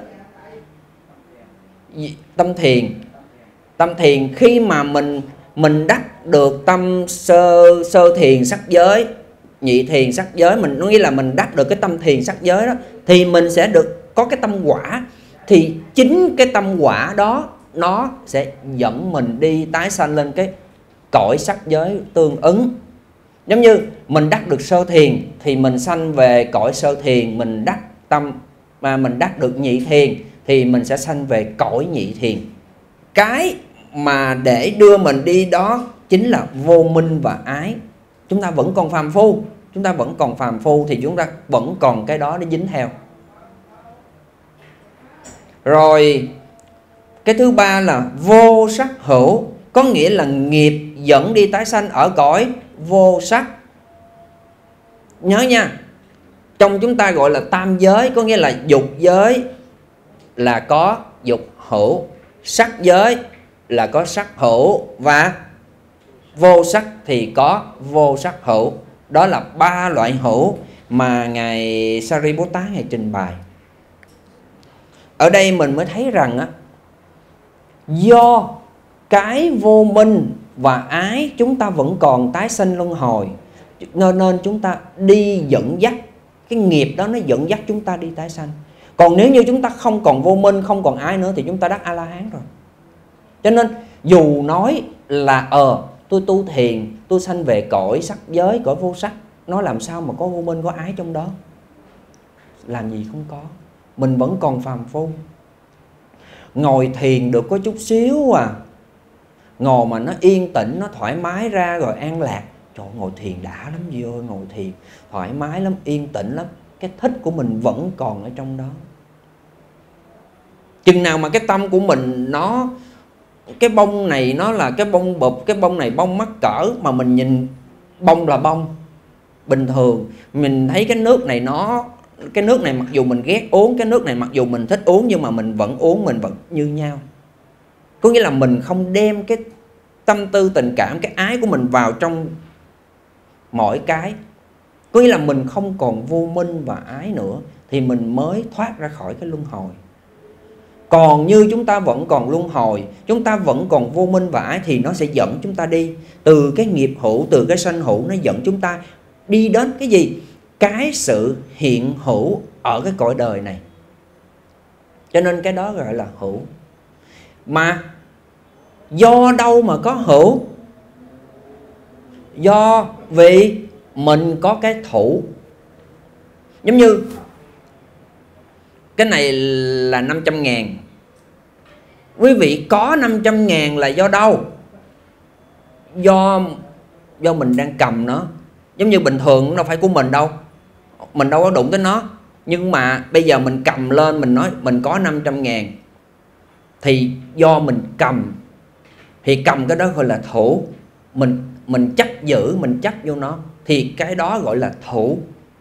Speaker 2: Tâm thiền. Tâm thiền khi mà mình mình đắc được tâm sơ sơ thiền sắc giới, nhị thiền sắc giới, mình nói nghĩa là mình đắc được cái tâm thiền sắc giới đó thì mình sẽ được có cái tâm quả. Thì chính cái tâm quả đó nó sẽ dẫn mình đi tái sanh lên cái cõi sắc giới tương ứng. Giống như mình đắc được sơ thiền thì mình sanh về cõi sơ thiền, mình đắc tâm mà mình đắc được nhị thiền thì mình sẽ sanh về cõi nhị thiền. Cái mà để đưa mình đi đó chính là vô minh và ái. Chúng ta vẫn còn phàm phu, chúng ta vẫn còn phàm phu thì chúng ta vẫn còn cái đó để dính theo. Rồi cái thứ ba là vô sắc hữu, có nghĩa là nghiệp dẫn đi tái sanh ở cõi vô sắc. Nhớ nha, trong chúng ta gọi là tam giới, có nghĩa là dục giới là có dục hữu, sắc giới là có sắc hữu, và vô sắc thì có vô sắc hữu. Đó là ba loại hữu mà ngài Sariputta ngài trình bày. Ở đây mình mới thấy rằng á, do cái vô minh và ái chúng ta vẫn còn tái sanh luân hồi, nên nên chúng ta đi dẫn dắt, cái nghiệp đó nó dẫn dắt chúng ta đi tái sanh. Còn nếu như chúng ta không còn vô minh, không còn ái nữa thì chúng ta đắc A-la-hán rồi. Cho nên dù nói là ờ tôi tu thiền, tôi sanh về cõi sắc giới, cõi vô sắc, nó làm sao mà có vô minh, có ái trong đó? Làm gì không có. Mình vẫn còn phàm phu. Ngồi thiền được có chút xíu à, ngồi mà nó yên tĩnh, nó thoải mái ra rồi an lạc. Trời ơi, ngồi thiền đã lắm Duy ơi, ngồi thiền thoải mái lắm, yên tĩnh lắm. Cái thích của mình vẫn còn ở trong đó. Chừng nào mà cái tâm của mình nó cái bông này nó là cái bông bụp, cái bông này bông mắc cỡ, mà mình nhìn bông là bông bình thường, mình thấy cái nước này nó cái nước này mặc dù mình ghét uống, cái nước này mặc dù mình thích uống, nhưng mà mình vẫn uống, mình vẫn như nhau. Có nghĩa là mình không đem cái tâm tư tình cảm, cái ái của mình vào trong mỗi cái. Có nghĩa là mình không còn vô minh và ái nữa, thì mình mới thoát ra khỏi cái luân hồi. Còn như chúng ta vẫn còn luân hồi, chúng ta vẫn còn vô minh và ái, thì nó sẽ dẫn chúng ta đi từ cái nghiệp hữu, từ cái sanh hữu, nó dẫn chúng ta đi đến cái gì? Cái sự hiện hữu ở cái cõi đời này. Cho nên cái đó gọi là hữu. Mà do đâu mà có hữu? Do vì mình có cái thủ. Giống như cái này là năm trăm ngàn. Quý vị có năm trăm ngàn là do đâu? Do do mình đang cầm nó. Giống như bình thường nó đâu phải của mình đâu, mình đâu có đụng tới nó. Nhưng mà bây giờ mình cầm lên, mình nói mình có năm trăm ngàn, thì do mình cầm, thì cầm cái đó gọi là thủ. Mình mình chấp giữ, mình chấp vô nó, thì cái đó gọi là thủ.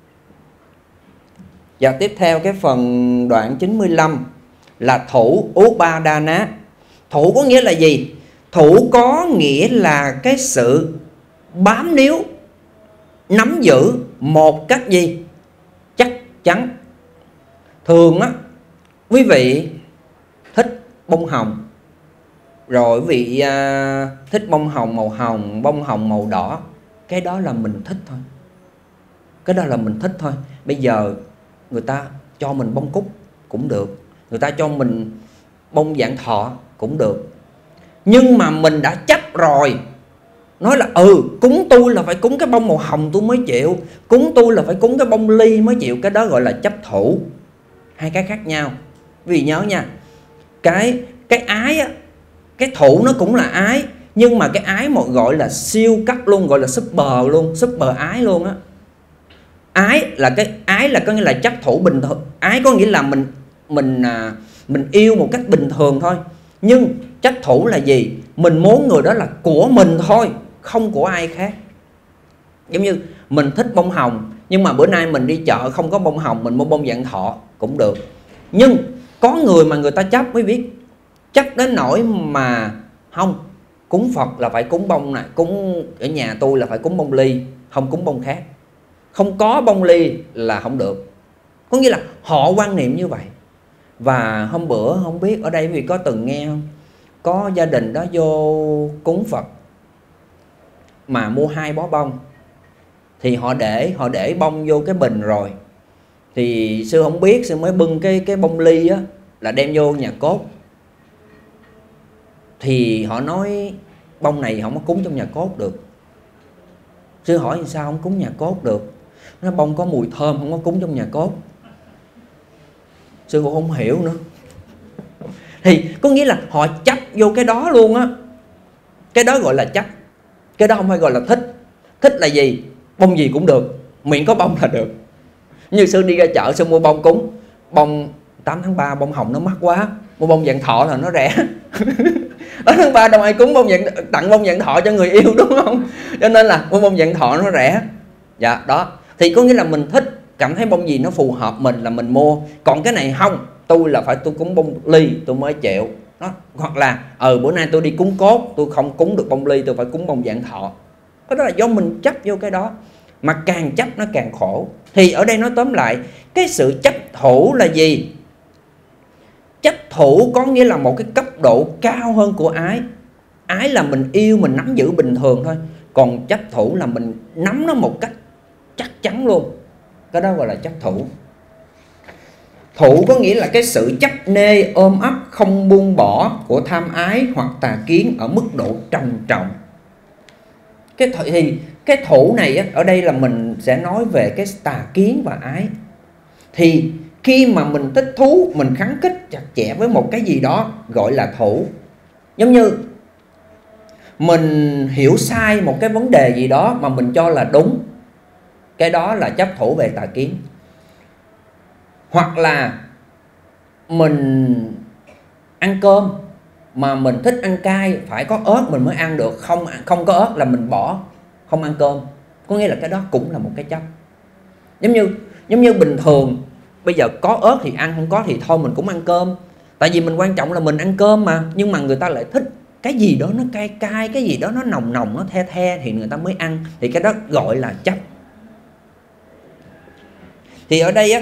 Speaker 2: Và tiếp theo cái phần đoạn chín mươi lăm là thủ Upadana. Thủ có nghĩa là gì? Thủ có nghĩa là cái sự bám níu, nắm giữ một cách gì? Chắc chắn. Thường á, quý vị thích bông hồng, rồi quý vị à, thích bông hồng màu hồng, bông hồng màu đỏ, cái đó là mình thích thôi. Cái đó là mình thích thôi. Bây giờ người ta cho mình bông cúc cũng được, người ta cho mình bông vạn thọ cũng được. Nhưng mà mình đã chấp rồi, nói là ừ cúng tôi là phải cúng cái bông màu hồng tôi mới chịu, cúng tôi là phải cúng cái bông ly mới chịu. Cái đó gọi là chấp thủ. Hai cái khác nhau. Vì nhớ nha, cái cái ái á, cái thủ nó cũng là ái, nhưng mà cái ái một gọi là siêu cấp luôn, gọi là super luôn, super ái luôn á. Ái là cái ái là có nghĩa là chấp thủ bình thường. Ái có nghĩa là mình mình à, mình yêu một cách bình thường thôi. Nhưng chấp thủ là gì? Mình muốn người đó là của mình thôi, không của ai khác. Giống như mình thích bông hồng, nhưng mà bữa nay mình đi chợ không có bông hồng, mình mua bông vạn thọ cũng được. Nhưng có người mà người ta chấp, mới biết chấp đến nỗi mà không, cúng Phật là phải cúng bông này, cúng ở nhà tôi là phải cúng bông ly, không cúng bông khác. Không có bông ly là không được. Có nghĩa là họ quan niệm như vậy. Và hôm bữa không biết ở đây quý vị có từng nghe không, có gia đình đó vô cúng Phật mà mua hai bó bông, thì họ để họ để bông vô cái bình rồi, thì sư không biết, sư mới bưng cái cái bông ly á là đem vô nhà cốt. Thì họ nói bông này không có cúng trong nhà cốt được. Sư hỏi sao không cúng nhà cốt được? Nó bông có mùi thơm, không có cúng trong nhà cốt. Sư cũng không hiểu nữa. Thì có nghĩa là họ chấp vô cái đó luôn á. Cái đó gọi là chấp. Cái đó không phải gọi là thích. Thích là gì? Bông gì cũng được, miệng có bông là được. Như sư đi ra chợ, sư mua bông cúng. Bông tám tháng ba bông hồng nó mắc quá, mua bông vạn thọ là nó rẻ. Ở tháng ba đâu ai cúng bông vạn, tặng bông vạn thọ cho người yêu, đúng không? Cho nên là mua bông vạn thọ nó rẻ. Dạ đó. Thì có nghĩa là mình thích, cảm thấy bông gì nó phù hợp mình là mình mua. Còn cái này không, tôi là phải tôi cúng bông ly tôi mới chịu đó. Hoặc là ừ bữa nay tôi đi cúng cốt, tôi không cúng được bông ly, tôi phải cúng bông vạn thọ. Cái đó là do mình chấp vô cái đó. Mà càng chấp nó càng khổ. Thì ở đây nói tóm lại, cái sự chấp thủ là gì? Chấp thủ có nghĩa là một cái cấp độ cao hơn của ái. Ái là mình yêu, mình nắm giữ bình thường thôi. Còn chấp thủ là mình nắm nó một cách chắc chắn luôn. Cái đó gọi là chấp thủ. Thủ có nghĩa là cái sự chấp nê, ôm ấp, không buông bỏ của tham ái hoặc tà kiến ở mức độ trầm trọng. Cái thì cái thủ này á, ở đây là mình sẽ nói về cái tà kiến và ái. Thì khi mà mình thích thú, mình khắng khích chặt chẽ với một cái gì đó gọi là thủ. Giống như mình hiểu sai một cái vấn đề gì đó mà mình cho là đúng, cái đó là chấp thủ về tà kiến. Hoặc là mình ăn cơm, mà mình thích ăn cay phải có ớt mình mới ăn được, không không có ớt là mình bỏ, không ăn cơm. Có nghĩa là cái đó cũng là một cái chấp. Giống như giống như bình thường bây giờ có ớt thì ăn, không có thì thôi mình cũng ăn cơm. Tại vì mình quan trọng là mình ăn cơm mà. Nhưng mà người ta lại thích cái gì đó nó cay cay, cái gì đó nó nồng nồng, nó the the thì người ta mới ăn. Thì cái đó gọi là chấp. Thì ở đây á,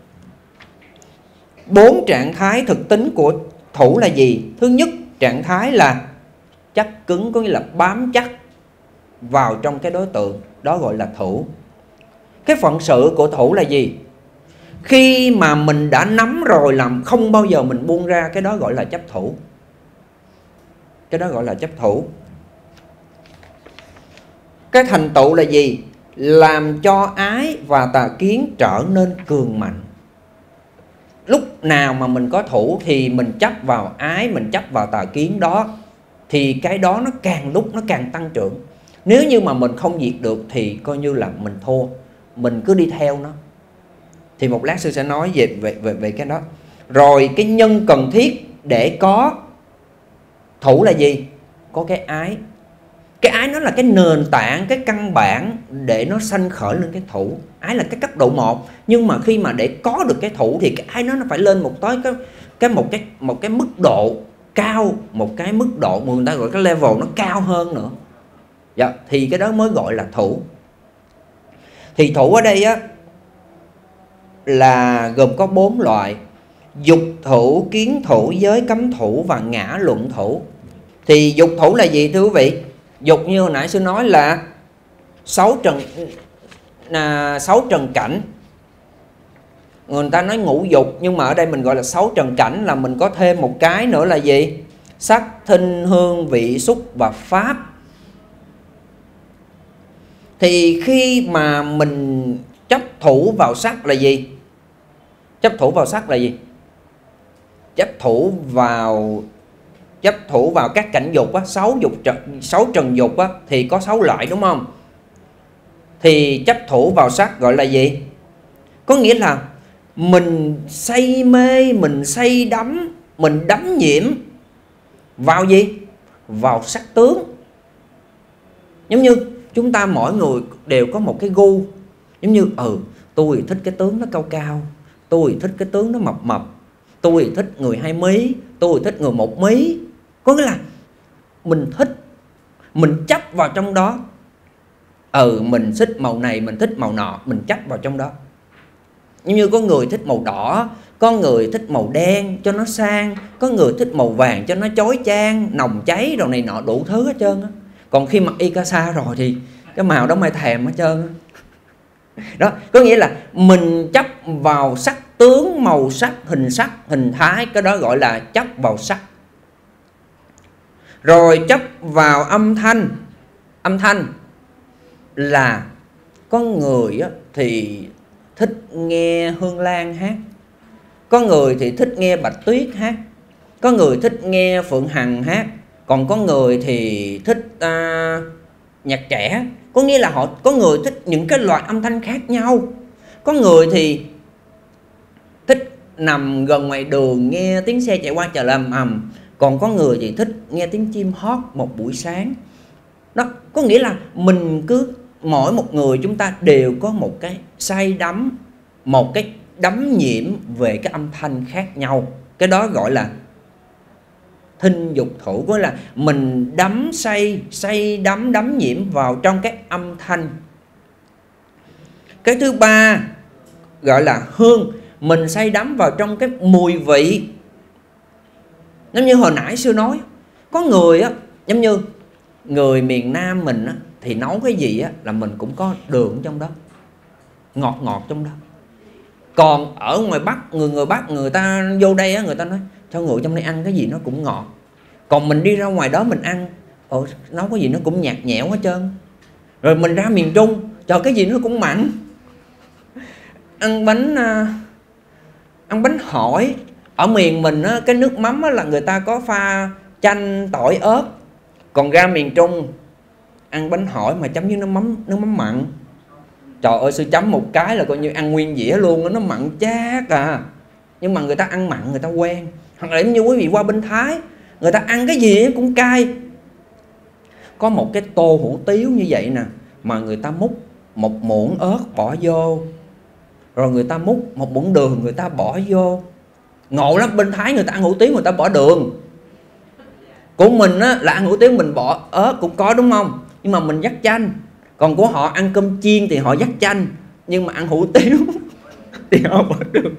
Speaker 2: bốn trạng thái thực tính của thủ là gì? Thứ nhất, trạng thái là chắc cứng, có nghĩa là bám chắc vào trong cái đối tượng, đó gọi là thủ. Cái phận sự của thủ là gì? Khi mà mình đã nắm rồi làm không bao giờ mình buông ra, cái đó gọi là chấp thủ. Cái đó gọi là chấp thủ. Cái thành tựu là gì? Làm cho ái và tà kiến trở nên cường mạnh. Lúc nào mà mình có thủ thì mình chấp vào ái, mình chấp vào tà kiến đó, thì cái đó nó càng lúc nó càng tăng trưởng. Nếu như mà mình không diệt được thì coi như là mình thua, mình cứ đi theo nó. Thì một lát sư sẽ nói về, về, về, về cái đó. Rồi cái nhân cần thiết để có thủ là gì? Có cái ái. Cái ái nó là cái nền tảng, cái căn bản để nó sanh khởi lên cái thủ. Ái là cái cấp độ một, nhưng mà khi mà để có được cái thủ thì cái ái nó nó phải lên một tới cái cái một cái một cái mức độ cao, một cái mức độ mà người ta gọi cái level nó cao hơn nữa. Dạ, thì cái đó mới gọi là thủ. Thì thủ ở đây á là gồm có bốn loại: dục thủ, kiến thủ, giới cấm thủ và ngã luận thủ. Thì dục thủ là gì thưa quý vị? Dục như hồi nãy sư nói là sáu trần là sáu trần cảnh. Người ta nói ngũ dục, nhưng mà ở đây mình gọi là sáu trần cảnh, là mình có thêm một cái nữa là gì? Sắc, thinh, hương, vị, xúc và pháp. Thì khi mà mình chấp thủ vào sắc là gì? Chấp thủ vào sắc là gì? Chấp thủ vào chấp thủ vào các cảnh dục á, sáu dục trần, sáu trần dục á thì có sáu loại đúng không? Thì chấp thủ vào sắc gọi là gì? Có nghĩa là mình say mê, mình say đắm, mình đắm nhiễm vào gì? Vào sắc tướng. Giống như chúng ta mỗi người đều có một cái gu. Giống như ừ tôi thích cái tướng nó cao cao, tôi thích cái tướng nó mập mập, tôi thích người hai mí, tôi thích người một mí. Có nghĩa là mình thích, mình chấp vào trong đó. Ừ mình thích màu này, mình thích màu nọ, mình chấp vào trong đó. Giống như có người thích màu đỏ, có người thích màu đen cho nó sang, có người thích màu vàng cho nó chói chang, nồng cháy đồ này nọ đủ thứ hết trơn á. Còn khi mặc y ca sa rồi thì cái màu đó mai thèm hết trơn á. Đó, có nghĩa là mình chấp vào sắc tướng, màu sắc, hình sắc, hình thái, cái đó gọi là chấp vào sắc. Rồi chấp vào âm thanh. Âm thanh là có người thì thích nghe Hương Lan hát, có người thì thích nghe Bạch Tuyết hát, có người thích nghe Phượng Hằng hát, còn có người thì thích uh, nhạc trẻ. Có nghĩa là họ có người thích những cái loại âm thanh khác nhau. Có người thì thích nằm gần ngoài đường nghe tiếng xe chạy qua chợ làm ầm, còn có người thì thích nghe tiếng chim hót một buổi sáng. Đó, có nghĩa là mình cứ mỗi một người chúng ta đều có một cái say đắm, một cái đắm nhiễm về cái âm thanh khác nhau. Cái đó gọi là thinh dục thủ, có là mình đắm say, say đắm đắm nhiễm vào trong cái âm thanh. Cái thứ ba gọi là hương, mình say đắm vào trong cái mùi vị. Giống như hồi nãy sư nói, có người á, giống như người miền Nam mình á, thì nấu cái gì á là mình cũng có đường trong đó, ngọt ngọt trong đó. Còn ở ngoài Bắc, người người Bắc người ta vô đây á, người ta nói cho người trong đây ăn cái gì nó cũng ngọt. Còn mình đi ra ngoài đó mình ăn, ồ, nấu cái gì nó cũng nhạt nhẽo hết trơn. Rồi mình ra miền Trung, trời cái gì nó cũng mặn. Ăn bánh ăn bánh hỏi. Ở miền mình á, cái nước mắm á, là người ta có pha chanh, tỏi, ớt. Còn ra miền Trung ăn bánh hỏi mà chấm với nước mắm nước mắm mặn. Trời ơi, sư chấm một cái là coi như ăn nguyên dĩa luôn, nó mặn chát à. Nhưng mà người ta ăn mặn, người ta quen. Hoặc là như quý vị qua bên Thái, người ta ăn cái gì cũng cay. Có một cái tô hủ tiếu như vậy nè, mà người ta múc một muỗng ớt bỏ vô, rồi người ta múc một muỗng đường người ta bỏ vô. Ngộ lắm, bên Thái người ta ăn hủ tiếu người ta bỏ đường. Của mình á, là ăn hủ tiếu mình bỏ ớt cũng có đúng không, nhưng mà mình dắt chanh. Còn của họ ăn cơm chiên thì họ dắt chanh, nhưng mà ăn hủ tiếu thì họ bỏ đường.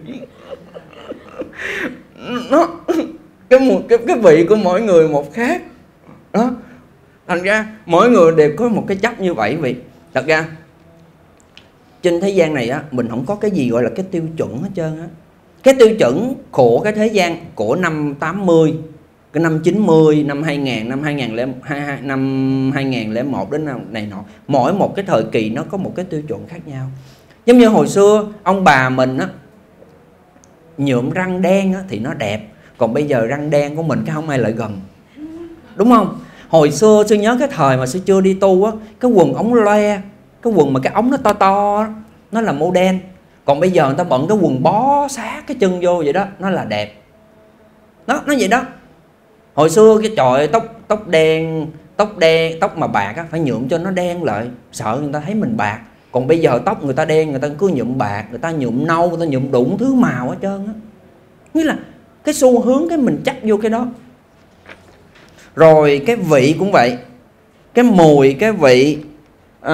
Speaker 2: Nó cái, cái cái vị của mỗi người một khác đó. Thành ra mỗi người đều có một cái chấp như vậy. Vì thật ra trên thế gian này á, mình không có cái gì gọi là cái tiêu chuẩn hết trơn á. Cái tiêu chuẩn của cái thế gian của năm tám mươi, cái năm chín mươi, năm hai nghìn, năm hai nghìn lẻ hai, năm hai nghìn lẻ một đến năm này nọ, mỗi một cái thời kỳ nó có một cái tiêu chuẩn khác nhau. Giống như hồi xưa ông bà mình á, nhuộm răng đen á, thì nó đẹp. Còn bây giờ răng đen của mình cái không ai lại gần, đúng không? Hồi xưa tôi nhớ cái thời mà tôi chưa đi tu á, cái quần ống loe, cái quần mà cái ống nó to to đó, nó là màu đen. Còn bây giờ người ta bận cái quần bó sát cái chân vô vậy đó, nó là đẹp. Đó, nó vậy đó. Hồi xưa cái trời tóc tóc đen, tóc đen, tóc mà bạc á, phải nhuộm cho nó đen lại, sợ người ta thấy mình bạc. Còn bây giờ tóc người ta đen, người ta cứ nhuộm bạc, người ta nhuộm nâu, người ta nhuộm đủ thứ màu hết trơn á. Nghĩa là cái xu hướng cái mình chắc vô cái đó. Rồi cái vị cũng vậy, cái mùi, cái vị à,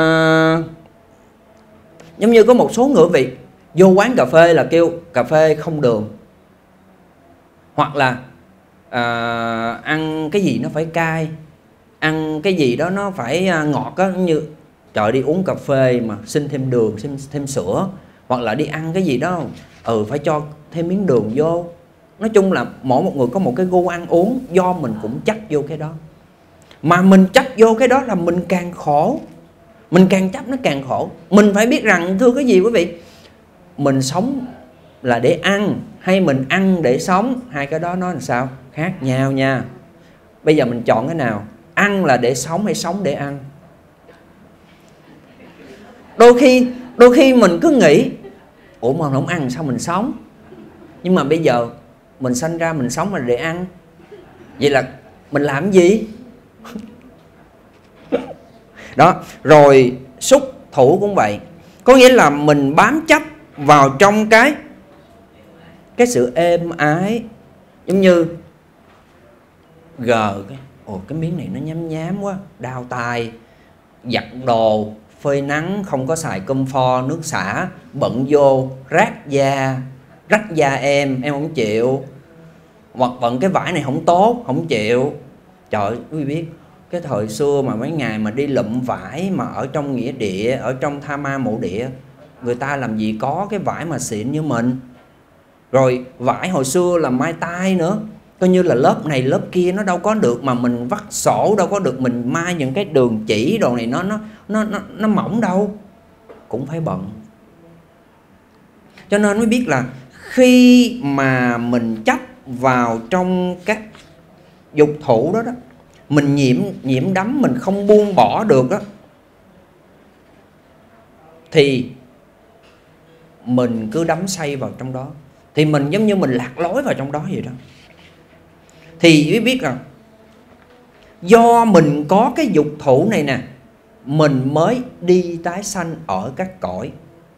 Speaker 2: giống như có một số ngữ vị vô quán cà phê là kêu cà phê không đường, hoặc là à, ăn cái gì nó phải cay, ăn cái gì đó nó phải ngọt á, như trời đi uống cà phê mà xin thêm đường, xin thêm sữa, hoặc là đi ăn cái gì đó ừ phải cho thêm miếng đường vô. Nói chung là mỗi một người có một cái gu ăn uống, do mình cũng chắc vô cái đó. Mà mình chắc vô cái đó là mình càng khổ, mình càng chấp nó càng khổ. Mình phải biết rằng, thưa quý vị quý vị, mình sống là để ăn hay mình ăn để sống, hai cái đó nó làm sao khác nhau nha. Bây giờ mình chọn cái nào? Ăn là để sống hay sống để ăn? Đôi khi đôi khi mình cứ nghĩ ủa mà không ăn sao mình sống. Nhưng mà bây giờ mình sanh ra mình sống là để ăn, vậy là mình làm gì? Đó. Rồi xúc thủ cũng vậy, có nghĩa là mình bám chấp vào trong cái cái sự êm ái. Giống như gờ cái ồ cái miếng này nó nhám nhám quá, đau tai, giặt đồ, phơi nắng, không có xài comfort, nước xả, bận vô, rát da, rách da em, em không chịu. Hoặc bận cái vải này không tốt, không chịu. Trời ơi, quý vị biết, cái thời xưa mà mấy ngày mà đi lụm vải mà ở trong nghĩa địa, ở trong tha ma mộ địa, người ta làm gì có cái vải mà xịn như mình. Rồi vải hồi xưa là mai tai nữa, coi như là lớp này lớp kia nó đâu có được mà mình vắt sổ, đâu có được mình mai những cái đường chỉ đồ này nó nó nó nó, nó mỏng đâu, cũng phải bận. Cho nên mới biết là khi mà mình chấp vào trong các dục thủ đó đó, mình nhiễm nhiễm đắm, mình không buông bỏ được đó, thì mình cứ đắm say vào trong đó, thì mình giống như mình lạc lối vào trong đó vậy đó. Thì mới biết rằng do mình có cái dục thủ này nè, mình mới đi tái sanh ở các cõi.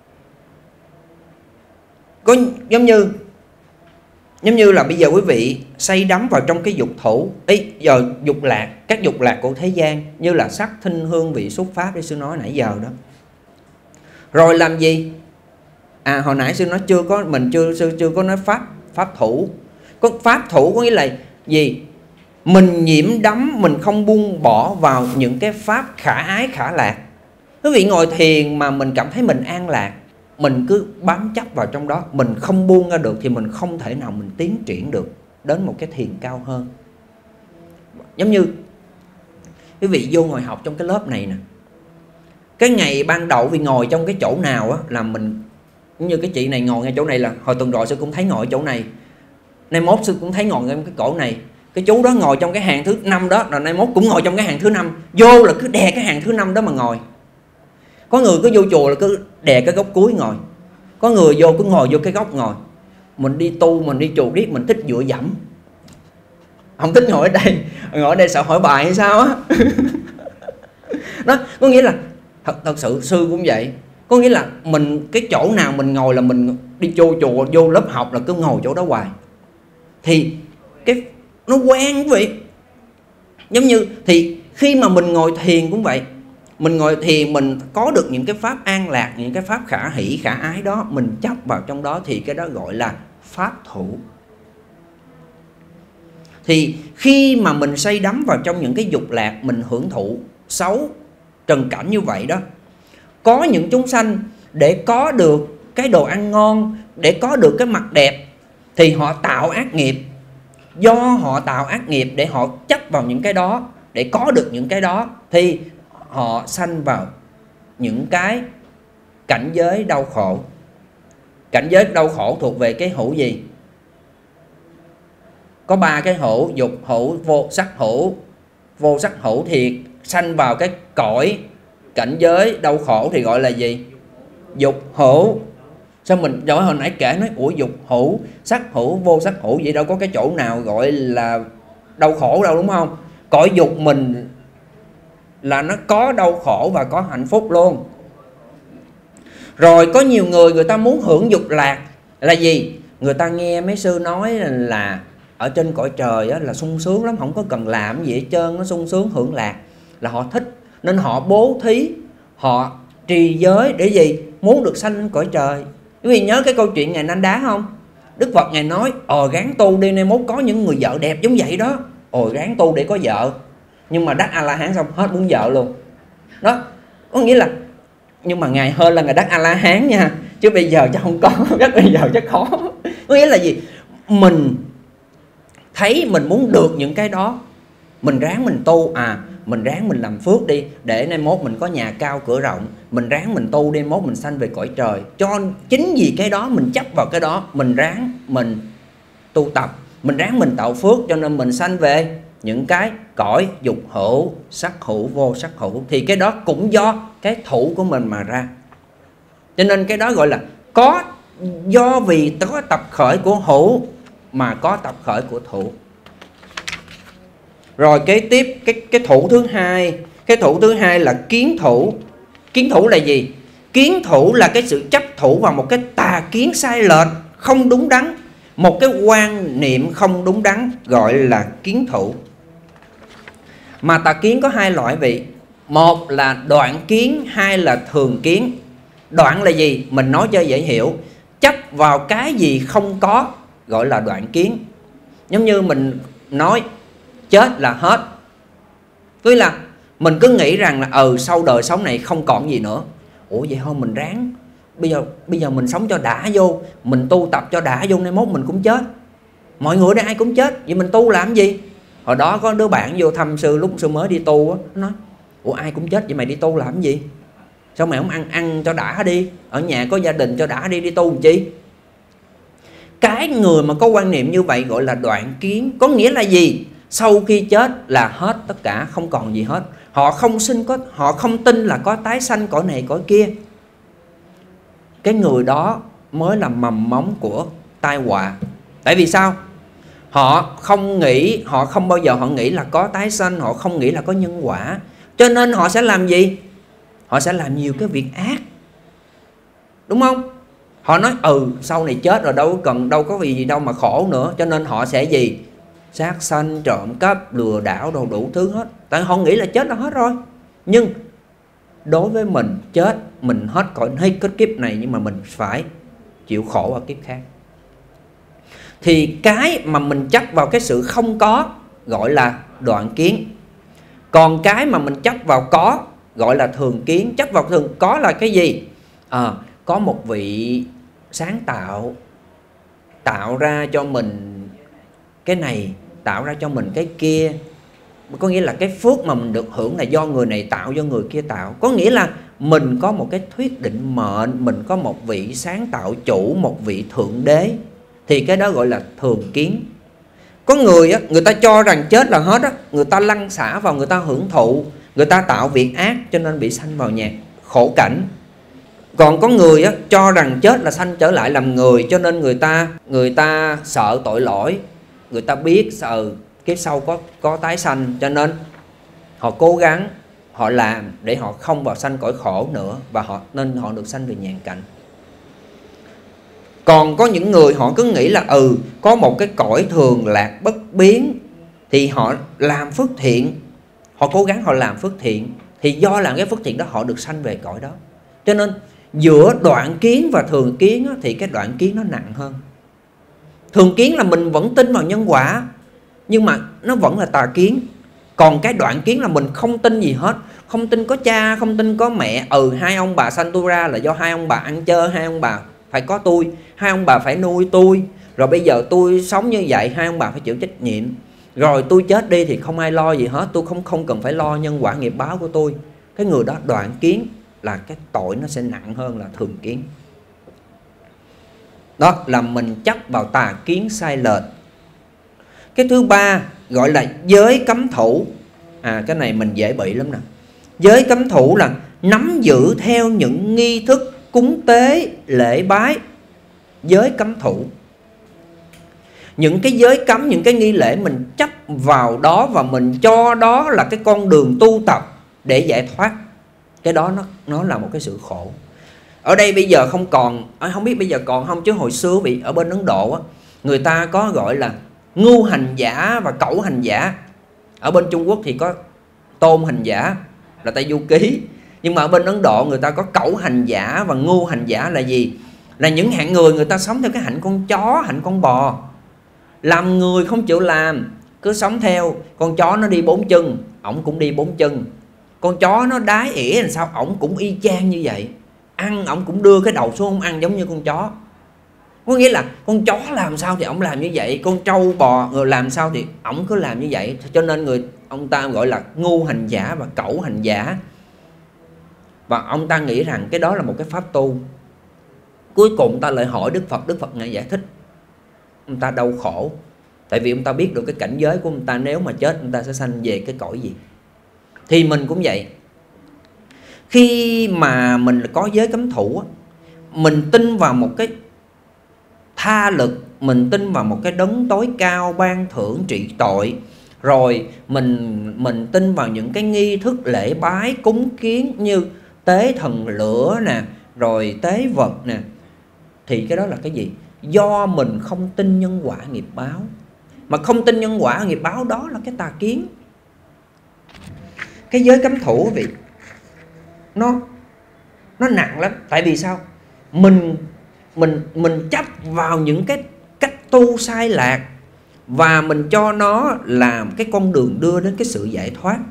Speaker 2: Có giống như Giống như là bây giờ quý vị say đắm vào trong cái dục thủ ấy, giờ dục lạc, các dục lạc của thế gian như là sắc, thinh, hương, vị, xúc, pháp để sư nói nãy giờ đó. Rồi làm gì? À hồi nãy sư nói chưa có, mình chưa sư chưa có nói pháp pháp thủ. Có pháp thủ có nghĩa là gì? Mình nhiễm đắm, mình không buông bỏ vào những cái pháp khả ái khả lạc. Quý vị ngồi thiền mà mình cảm thấy mình an lạc, mình cứ bám chấp vào trong đó, mình không buông ra được thì mình không thể nào mình tiến triển được đến một cái thiền cao hơn. Giống như quý vị vô ngồi học trong cái lớp này nè, cái ngày ban đầu vì ngồi trong cái chỗ nào á là mình, như cái chị này ngồi ngay chỗ này là hồi tuần rồi sư cũng thấy ngồi chỗ này, nay mốt sư cũng thấy ngồi ngay cái cổ này, cái chú đó ngồi trong cái hàng thứ năm đó, rồi nay mốt cũng ngồi trong cái hàng thứ năm, vô là cứ đè cái hàng thứ năm đó mà ngồi. Có người cứ vô chùa là cứ đè cái góc cuối ngồi, có người vô cứ ngồi vô cái góc ngồi. Mình đi tu, mình đi chùa riết mình thích dựa dẫm, không thích ngồi ở đây, ngồi ở đây sợ hỏi bài hay sao á. Đó có nghĩa là thật, thật sự sư cũng vậy, có nghĩa là mình cái chỗ nào mình ngồi là mình đi vô chùa vô lớp học là cứ ngồi chỗ đó hoài, thì cái nó quen quý vị. Giống như thì khi mà mình ngồi thiền cũng vậy, mình ngồi thiền mình có được những cái pháp an lạc, những cái pháp khả hỷ khả ái đó, mình chấp vào trong đó thì cái đó gọi là pháp thủ. Thì khi mà mình say đắm vào trong những cái dục lạc, mình hưởng thụ xấu trần cảnh như vậy đó, có những chúng sanh để có được cái đồ ăn ngon, để có được cái mặt đẹp, thì họ tạo ác nghiệp. Do họ tạo ác nghiệp để họ chấp vào những cái đó, để có được những cái đó, thì họ sanh vào những cái cảnh giới đau khổ. Cảnh giới đau khổ thuộc về cái hữu gì? Có ba cái hữu: dục hữu, vô sắc hữu. Vô sắc hữu thì sanh vào cái cõi cảnh giới đau khổ thì gọi là gì? Dục hữu. Sao mình nói hồi nãy kể nói ủa dục hữu, sắc hữu, vô sắc hữu, vậy đâu có cái chỗ nào gọi là đau khổ đâu, đúng không? Cõi dục mình là nó có đau khổ và có hạnh phúc luôn. Rồi có nhiều người người ta muốn hưởng dục lạc là gì? Người ta nghe mấy sư nói là ở trên cõi trời á, là sung sướng lắm, không có cần làm gì hết trơn, nó sung sướng hưởng lạc là họ thích, nên họ bố thí, họ trì giới để gì? Muốn được sanh lên cõi trời. Quý vị nhớ cái câu chuyện Ngài Nanh Đá không? Đức Phật Ngài nói ồ ráng tu đi, nay mốt có những người vợ đẹp giống vậy đó, ồ ráng tu để có vợ. Nhưng mà đắc A-la-hán xong hết muốn vợ luôn. Đó có nghĩa là, nhưng mà Ngài hơn là Ngài đắc A-la-hán nha, chứ bây giờ chắc không có, chắc bây giờ chắc khó. Có nghĩa là gì? Mình thấy mình muốn được những cái đó, mình ráng mình tu, à mình ráng mình làm phước đi, để nay mốt mình có nhà cao cửa rộng, mình ráng mình tu đi, mốt mình sanh về cõi trời. Cho chính vì cái đó mình chấp vào cái đó, mình ráng mình tu tập, mình ráng mình tạo phước, cho nên mình sanh về những cái cõi dục hữu, sắc hữu, vô sắc hữu. Thì cái đó cũng do cái thủ của mình mà ra. Cho nên cái đó gọi là có, do vì có tập khởi của hữu mà có tập khởi của thủ. Rồi kế tiếp cái, cái thủ thứ hai. Cái thủ thứ hai là kiến thủ. Kiến thủ là gì? Kiến thủ là cái sự chấp thủ vào một cái tà kiến sai lệch, không đúng đắn, một cái quan niệm không đúng đắn, gọi là kiến thủ. Mà tà kiến có hai loại vị. Một là đoạn kiến, hai là thường kiến. Đoạn là gì? Mình nói cho dễ hiểu, chấp vào cái gì không có gọi là đoạn kiến. Giống như mình nói chết là hết, tức là mình cứ nghĩ rằng là ừ sau đời sống này không còn gì nữa. Ủa vậy thôi mình ráng, bây giờ bây giờ mình sống cho đã vô, mình tu tập cho đã vô, nay mốt mình cũng chết. Mọi người đây ai cũng chết, vậy mình tu làm gì? Hồi đó có đứa bạn vô thăm sư lúc sư mới đi tu á, nó nói ủa ai cũng chết vậy mày đi tu làm gì? Sao mày không ăn ăn cho đã đi, ở nhà có gia đình cho đã đi, đi tu làm chi? Cái người mà có quan niệm như vậy gọi là đoạn kiến. Có nghĩa là gì? Sau khi chết là hết tất cả, không còn gì hết. Họ không sinh có, họ không tin là có tái sanh cõi này cõi kia. Cái người đó mới là mầm móng của tai họa. Tại vì sao? Họ không nghĩ, họ không bao giờ họ nghĩ là có tái sanh, họ không nghĩ là có nhân quả. Cho nên họ sẽ làm gì? Họ sẽ làm nhiều cái việc ác, đúng không? Họ nói ừ sau này chết rồi đâu cần, đâu có vì gì đâu mà khổ nữa. Cho nên họ sẽ gì? Sát sanh, trộm cắp, lừa đảo, đồ đủ thứ hết. Tại họ nghĩ là chết là hết rồi. Nhưng đối với mình chết, mình hết cõi hết cái kiếp này, nhưng mà mình phải chịu khổ ở kiếp khác. Thì cái mà mình chấp vào cái sự không có gọi là đoạn kiến. Còn cái mà mình chấp vào có gọi là thường kiến. Chấp vào thường có là cái gì? À, có một vị sáng tạo, tạo ra cho mình cái này, tạo ra cho mình cái kia. Có nghĩa là cái phước mà mình được hưởng là do người này tạo, do người kia tạo. Có nghĩa là mình có một cái thuyết định mệnh, mình có một vị sáng tạo chủ, một vị thượng đế. Thì cái đó gọi là thường kiến. Có người á, người ta cho rằng chết là hết á, người ta lăn xả vào, người ta hưởng thụ, người ta tạo việc ác cho nên bị sanh vào nhà khổ cảnh. Còn có người á, cho rằng chết là sanh trở lại làm người, cho nên người ta người ta sợ tội lỗi, người ta biết sợ kiếp sau có có tái sanh, cho nên họ cố gắng họ làm để họ không vào sanh cõi khổ nữa, và họ nên họ được sanh về nhàn cảnh. Còn có những người họ cứ nghĩ là ừ có một cái cõi thường lạc bất biến, thì họ làm phước thiện, họ cố gắng họ làm phước thiện, thì do làm cái phước thiện đó họ được sanh về cõi đó. Cho nên giữa đoạn kiến và thường kiến á, thì cái đoạn kiến nó nặng hơn. Thường kiến là mình vẫn tin vào nhân quả, nhưng mà nó vẫn là tà kiến. Còn cái đoạn kiến là mình không tin gì hết, không tin có cha, không tin có mẹ. Ừ hai ông bà sanh tôi ra là do hai ông bà ăn chơi, hai ông bà phải có tôi, hai ông bà phải nuôi tôi, rồi bây giờ tôi sống như vậy, hai ông bà phải chịu trách nhiệm. Rồi tôi chết đi thì không ai lo gì hết, tôi không không cần phải lo nhân quả nghiệp báo của tôi. Cái người đó đoạn kiến là cái tội nó sẽ nặng hơn là thường kiến. Đó là mình chấp vào tà kiến sai lệch. Cái thứ ba gọi là giới cấm thủ. À cái này mình dễ bị lắm nè. Giới cấm thủ là nắm giữ theo những nghi thức cúng tế lễ bái. Giới cấm thủ, những cái giới cấm, những cái nghi lễ mình chấp vào đó, và mình cho đó là cái con đường tu tập để giải thoát. Cái đó nó, nó là một cái sự khổ. Ở đây bây giờ không còn, không biết bây giờ còn không, chứ hồi xưa bị ở bên Ấn Độ á, người ta có gọi là ngu hành giả và cẩu hành giả. Ở bên Trung Quốc thì có tôn hành giả là Tây Du Ký, nhưng mà ở bên Ấn Độ người ta có cẩu hành giả và ngu hành giả là gì? Là những hạng người người ta sống theo cái hạnh con chó, hạnh con bò. Làm người không chịu làm, cứ sống theo. Con chó nó đi bốn chân, ổng cũng đi bốn chân. Con chó nó đái ỉa làm sao, ổng cũng y chang như vậy. Ăn ổng cũng đưa cái đầu xuống, ổng ăn giống như con chó. Có nghĩa là con chó làm sao thì ổng làm như vậy, con trâu bò người làm sao thì ổng cứ làm như vậy. Cho nên người ông ta gọi là ngu hành giả và cẩu hành giả. Và ông ta nghĩ rằng cái đó là một cái pháp tu. Cuối cùng ta lại hỏi Đức Phật, Đức Phật ngài giải thích ông ta đau khổ. Tại vì ông ta biết được cái cảnh giới của ông ta, nếu mà chết ông ta sẽ sanh về cái cõi gì. Thì mình cũng vậy. Khi mà mình có giới cấm thủ, mình tin vào một cái tha lực, mình tin vào một cái đấng tối cao ban thưởng trị tội, rồi mình mình tin vào những cái nghi thức lễ bái cúng kiến như tế thần lửa nè, rồi tế vật nè, thì cái đó là cái gì? Do mình không tin nhân quả nghiệp báo. Mà không tin nhân quả nghiệp báo đó là cái tà kiến. Cái giới cấm thủ vị nó nó nặng lắm. Tại vì sao? Mình mình mình chấp vào những cái cách tu sai lạc, và mình cho nó làm cái con đường đưa đến cái sự giải thoát.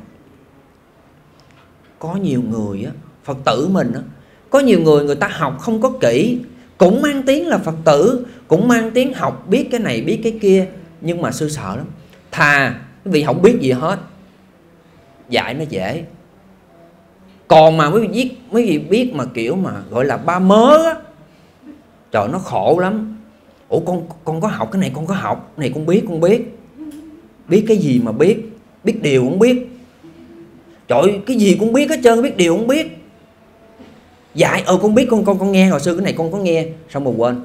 Speaker 2: Có nhiều người á, Phật tử mình á, có nhiều người người ta học không có kỹ, cũng mang tiếng là Phật tử, cũng mang tiếng học biết cái này biết cái kia, nhưng mà sư sợ lắm. Thà vì không biết gì hết, dạy nó dễ. Còn mà mấy vị biết, mấy vị biết mà kiểu mà gọi là ba mớ á, trời nó khổ lắm. Ủa con con có học cái này, con có học cái này, con biết con biết biết cái gì mà biết, biết điều không biết. Trời cái gì cũng biết hết trơn, biết điều không biết. Dạy ờ con biết, con con con nghe hồi xưa cái này con có nghe, xong rồi quên.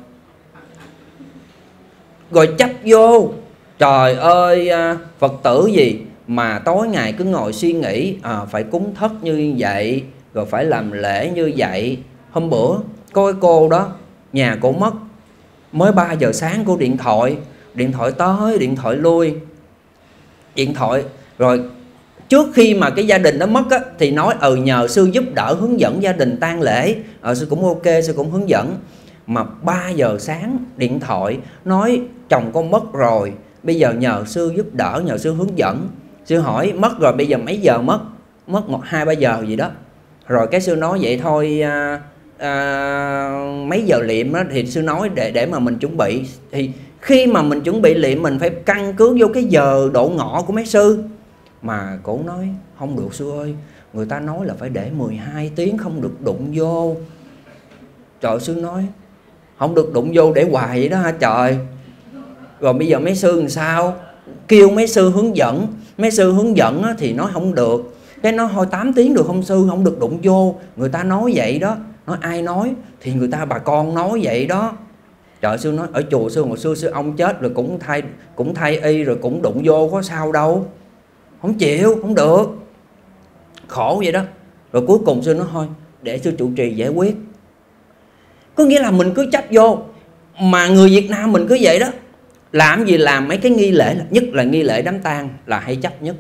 Speaker 2: Rồi chấp vô. Trời ơi, Phật tử gì mà tối ngày cứ ngồi suy nghĩ à, phải cúng thất như vậy, rồi phải làm lễ như vậy. Hôm bữa có cái cô đó, nhà cô mất, mới ba giờ sáng cô điện thoại, điện thoại tới, điện thoại lui, điện thoại. Rồi trước khi mà cái gia đình nó mất á, thì nói ừ nhờ sư giúp đỡ hướng dẫn gia đình tang lễ. Ờ sư cũng ok, sư cũng hướng dẫn. Mà ba giờ sáng điện thoại nói chồng con mất rồi, bây giờ nhờ sư giúp đỡ, nhờ sư hướng dẫn. Sư hỏi mất rồi bây giờ mấy giờ mất? Mất một hai ba giờ gì đó. Rồi cái sư nói vậy thôi à, à, mấy giờ liệm đó, thì sư nói để để mà mình chuẩn bị. Thì khi mà mình chuẩn bị liệm mình phải căn cứ vô cái giờ độ ngọ của mấy sư. Mà cổ nói không được sư ơi, người ta nói là phải để mười hai tiếng không được đụng vô. Trời, sư nói không được đụng vô để hoài vậy đó hả trời. Rồi bây giờ mấy sư làm sao? Kêu mấy sư hướng dẫn. Mấy sư hướng dẫn thì nói không được. Cái nói thôi tám tiếng được không sư, không được đụng vô. Người ta nói vậy đó. Nói ai nói? Thì người ta bà con nói vậy đó. Trời, sư nói ở chùa sư hồi xưa sư ông chết rồi cũng thay cũng thay y rồi cũng đụng vô, có sao đâu. Không chịu, không được. Khổ vậy đó. Rồi cuối cùng sư nói thôi để sư trụ trì giải quyết. Có nghĩa là mình cứ chấp vô. Mà người Việt Nam mình cứ vậy đó. Làm gì làm mấy cái nghi lễ, nhất là nghi lễ đám tang là hay chấp nhất.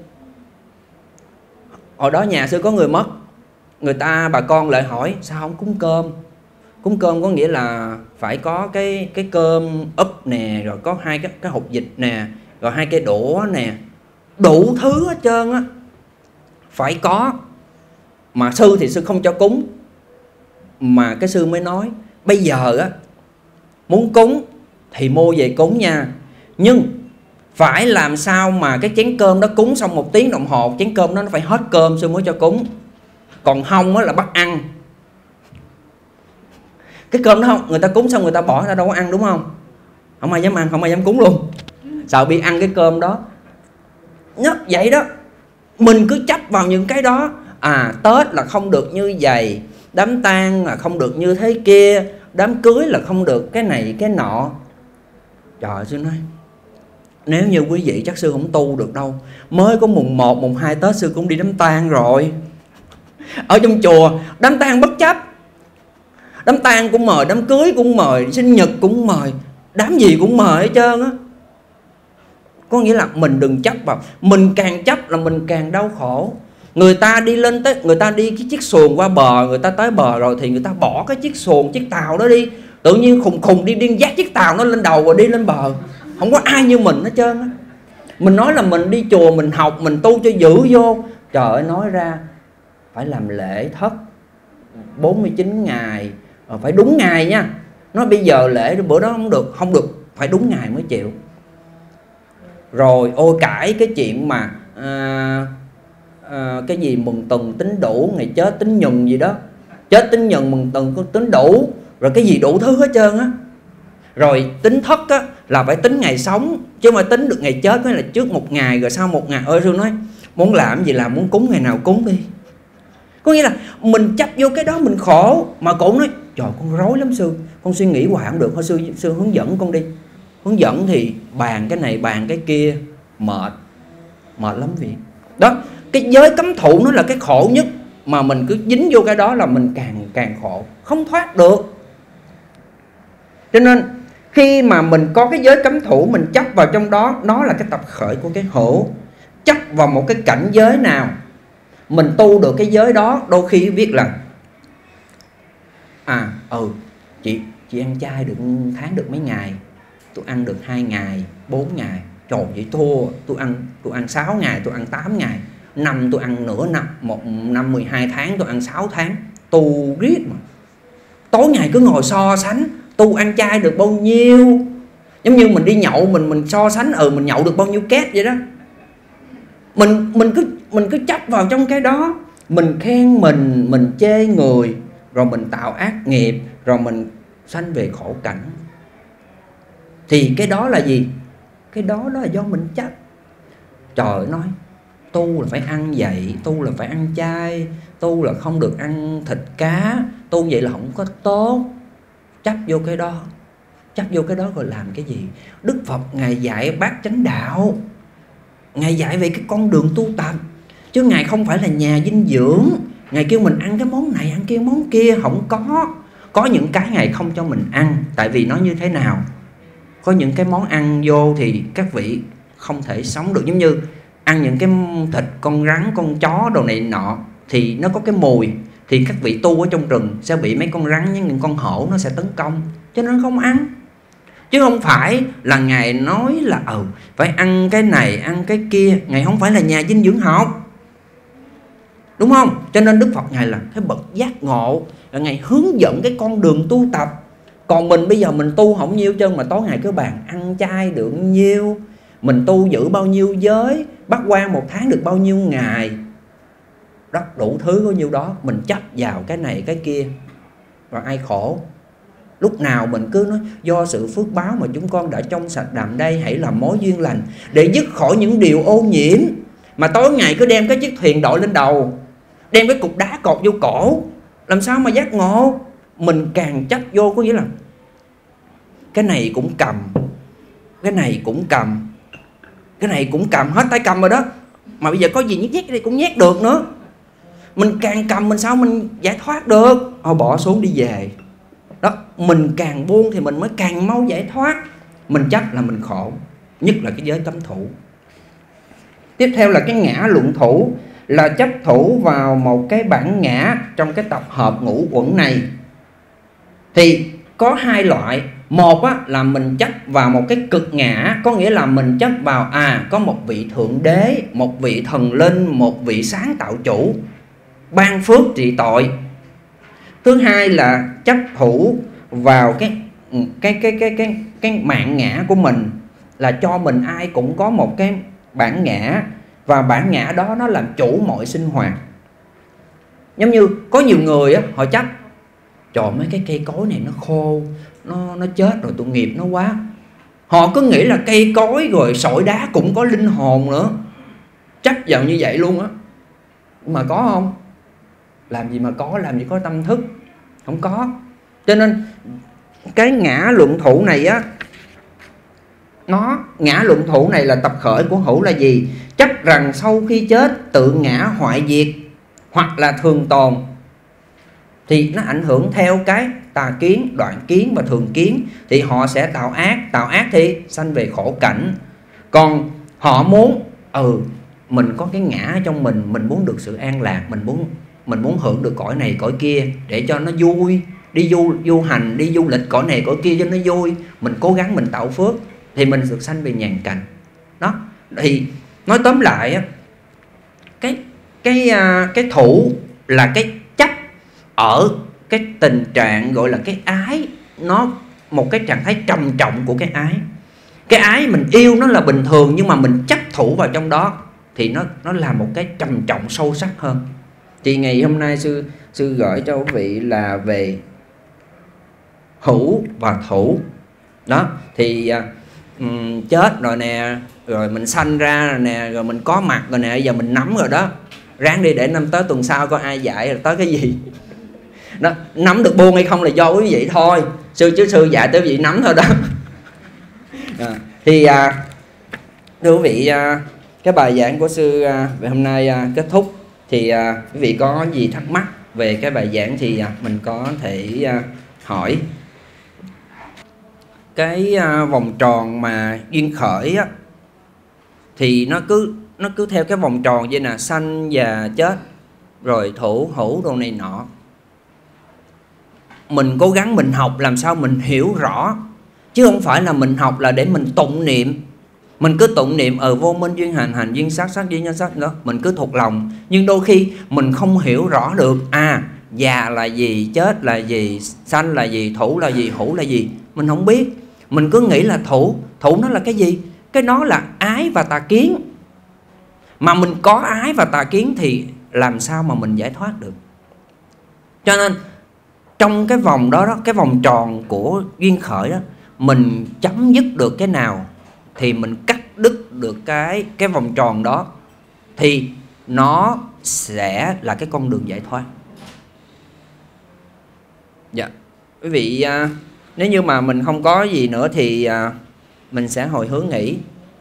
Speaker 2: Hồi đó nhà sư có người mất, người ta bà con lại hỏi sao không cúng cơm. Cúng cơm có nghĩa là phải có cái cái cơm úp nè, rồi có hai cái cái hột vịt nè, rồi hai cái đũa nè, đủ thứ hết trơn á, phải có. Mà sư thì sư không cho cúng. Mà cái sư mới nói bây giờ á, muốn cúng thì mua về cúng nha, nhưng phải làm sao mà cái chén cơm đó cúng xong một tiếng đồng hồ, chén cơm đó nó phải hết cơm sư mới cho cúng. Còn không á là bắt ăn. Cái cơm đó không, người ta cúng xong người ta bỏ, người ta đâu có ăn, đúng không? Không ai dám ăn, không ai dám cúng luôn, sợ bị ăn cái cơm đó. Nó vậy đó. Mình cứ chấp vào những cái đó. À, Tết là không được như vậy, đám tang là không được như thế kia, đám cưới là không được cái này cái nọ. Trời, sư nói nếu như quý vị chắc sư không tu được đâu. Mới có mùng một, mùng hai Tết sư cũng đi đám tang rồi. Ở trong chùa đám tang bất chấp. Đám tang cũng mời, đám cưới cũng mời, sinh nhật cũng mời, đám gì cũng mời hết trơn á. Có nghĩa là mình đừng chấp vào. Mình càng chấp là mình càng đau khổ. Người ta đi lên tới, người ta đi cái chiếc xuồng qua bờ, người ta tới bờ rồi thì người ta bỏ cái chiếc xuồng, chiếc tàu đó đi. Tự nhiên khùng khùng đi điên dắt chiếc tàu nó lên đầu rồi đi lên bờ. Không có ai như mình hết trơn á. Mình nói là mình đi chùa, mình học, mình tu cho dữ vô. Trời ơi, nói ra phải làm lễ thất bốn mươi chín ngày, phải đúng ngày nha. Nói bây giờ lễ bữa đó không được, không được, phải đúng ngày mới chịu. Rồi ôi cãi cái chuyện mà à, à, cái gì mừng tuần tính đủ, ngày chết tính nhừng gì đó, chết tính nhừng mừng tuần có tính đủ, rồi cái gì đủ thứ hết trơn á. Rồi tính thất á là phải tính ngày sống, chứ mà tính được ngày chết mới là trước một ngày rồi sau một ngày. Ơi sư nói muốn làm gì làm, muốn cúng ngày nào cúng đi. Có nghĩa là mình chấp vô cái đó mình khổ. Mà cổ nói trời con rối lắm sư, con suy nghĩ hoài không được, thôi sư, sư hướng dẫn con đi. Hướng dẫn thì bàn cái này bàn cái kia, mệt, mệt lắm vậy. Đó, cái giới cấm thủ nó là cái khổ nhất. Mà mình cứ dính vô cái đó là mình càng càng khổ, không thoát được. Cho nên khi mà mình có cái giới cấm thủ, mình chấp vào trong đó, đó là cái tập khởi của cái hữu. Chấp vào một cái cảnh giới nào, mình tu được cái giới đó. Đôi khi viết là à ừ chị chị ăn chay được tháng được mấy ngày, tôi ăn được hai ngày, bốn ngày. Trời vậy thua, tôi ăn tôi ăn sáu ngày, tôi ăn tám ngày. Năm tôi ăn nửa năm, một năm mười hai tháng tôi ăn sáu tháng. Tu riết mà. Tối ngày cứ ngồi so sánh, tu ăn chay được bao nhiêu. Giống như mình đi nhậu, mình mình so sánh ừ mình nhậu được bao nhiêu két vậy đó. Mình mình cứ mình cứ chấp vào trong cái đó, mình khen mình, mình chê người, rồi mình tạo ác nghiệp, rồi mình sanh về khổ cảnh. Thì cái đó là gì? Cái đó đó là do mình chấp. Trời nói tu là phải ăn vậy, tu là phải ăn chay, tu là không được ăn thịt cá, tu vậy là không có tốt. Chấp vô cái đó, chấp vô cái đó rồi làm cái gì? Đức Phật Ngài dạy bát chánh đạo, Ngài dạy về cái con đường tu tập, chứ Ngài không phải là nhà dinh dưỡng. Ngài kêu mình ăn cái món này, ăn cái món kia, không có. Có những cái Ngài không cho mình ăn. Tại vì nó như thế nào? Có những cái món ăn vô thì các vị không thể sống được. Giống như ăn những cái thịt con rắn, con chó đồ này nọ thì nó có cái mùi, thì các vị tu ở trong rừng sẽ bị mấy con rắn, những con hổ nó sẽ tấn công, cho nên không ăn. Chứ không phải là Ngài nói là ừ phải ăn cái này, ăn cái kia. Ngài không phải là nhà dinh dưỡng học, đúng không? Cho nên Đức Phật Ngài là cái bậc giác ngộ, là Ngài hướng dẫn cái con đường tu tập. Còn mình bây giờ mình tu không nhiêu chân, mà tối ngày cứ bàn ăn chay được nhiêu, mình tu giữ bao nhiêu giới, bắt quan một tháng được bao nhiêu ngày, đó đủ thứ có nhiêu đó. Mình chấp vào cái này cái kia, rồi ai khổ? Lúc nào mình cứ nói do sự phước báo mà chúng con đã trong sạch đạm đây, hãy làm mối duyên lành để dứt khỏi những điều ô nhiễm. Mà tối ngày cứ đem cái chiếc thuyền đội lên đầu, đem cái cục đá cột vô cổ, làm sao mà giác ngộ? Mình càng chấp vô, có nghĩa là cái này cũng cầm, cái này cũng cầm, cái này cũng cầm, hết tay cầm rồi đó. Mà bây giờ có gì nhét nhét đây cũng nhét được nữa. Mình càng cầm mình sao mình giải thoát được? Thôi bỏ xuống đi về. Đó, mình càng buông thì mình mới càng mau giải thoát. Mình chắc là mình khổ, nhất là cái giới cấm thủ. Tiếp theo là cái ngã luận thủ, là chấp thủ vào một cái bản ngã trong cái tập hợp ngũ uẩn này. Thì có hai loại. Một á, là mình chấp vào một cái cực ngã, có nghĩa là mình chấp vào à có một vị thượng đế, một vị thần linh, một vị sáng tạo chủ ban phước trị tội. Thứ hai là chấp thủ vào cái cái cái cái cái cái mạng ngã của mình, là cho mình ai cũng có một cái bản ngã, và bản ngã đó nó làm chủ mọi sinh hoạt. Giống như có nhiều người á, họ chấp trời mấy cái cây cối này nó khô, nó nó chết rồi, tội nghiệp nó quá. Họ cứ nghĩ là cây cối rồi sỏi đá cũng có linh hồn nữa, chấp vào như vậy luôn á. Mà có không? Làm gì mà có, làm gì có tâm thức, không có. Cho nên cái ngã luận thủ này á, nó ngã luận thủ này là tập khởi của hữu là gì? Chấp rằng sau khi chết tự ngã hoại diệt hoặc là thường tồn, thì nó ảnh hưởng theo cái tà kiến, đoạn kiến và thường kiến. Thì họ sẽ tạo ác, tạo ác thì sanh về khổ cảnh. Còn họ muốn ừ mình có cái ngã trong mình, mình muốn được sự an lạc, mình muốn mình muốn hưởng được cõi này cõi kia để cho nó vui, đi du du hành, đi du lịch cõi này cõi kia cho nó vui, mình cố gắng mình tạo phước thì mình được sanh về nhàn cảnh. Đó, thì nói tóm lại cái cái cái thủ là cái chấp ở cái tình trạng gọi là cái ái, nó một cái trạng thái trầm trọng của cái ái. Cái ái mình yêu nó là bình thường, nhưng mà mình chấp thủ vào trong đó thì nó nó là một cái trầm trọng sâu sắc hơn. Thì ngày hôm nay sư sư gửi cho quý vị là về hữu và thủ. Đó, thì um, chết rồi nè, rồi mình sanh ra rồi nè, rồi mình có mặt rồi nè, giờ mình nắm rồi đó. Ráng đi để năm tới tuần sau coi ai dạy rồi tới cái gì. Đó, nắm được buông hay không là do quý vị thôi. Sư chứ sư dạy tới quý vị nắm thôi đó. À, thì à, thưa quý vị, à, cái bài giảng của sư à, về hôm nay à, kết thúc. Thì à, quý vị có gì thắc mắc về cái bài giảng thì à, mình có thể à, hỏi. Cái à, vòng tròn mà duyên khởi á, thì nó cứ nó cứ theo cái vòng tròn vậy nè, sanh già chết rồi thủ hữu đồ này nọ. Mình cố gắng mình học làm sao mình hiểu rõ, chứ không phải là mình học là để mình tụng niệm. Mình cứ tụng niệm ở vô minh duyên hành, hành duyên sắc, sắc duyên nhân sắc đó, mình cứ thuộc lòng. Nhưng đôi khi mình không hiểu rõ được à già là gì, chết là gì, sanh là gì, thủ là gì, hữu là gì. Mình không biết. Mình cứ nghĩ là thủ, thủ nó là cái gì? Cái nó là ái và tà kiến. Mà mình có ái và tà kiến thì làm sao mà mình giải thoát được? Cho nên trong cái vòng đó, đó cái vòng tròn của duyên khởi đó, mình chấm dứt được cái nào thì mình cắt đứt được cái cái vòng tròn đó, thì nó sẽ là cái con đường giải thoát. Dạ, quý vị à, nếu như mà mình không có gì nữa thì à, mình sẽ hồi hướng nghỉ.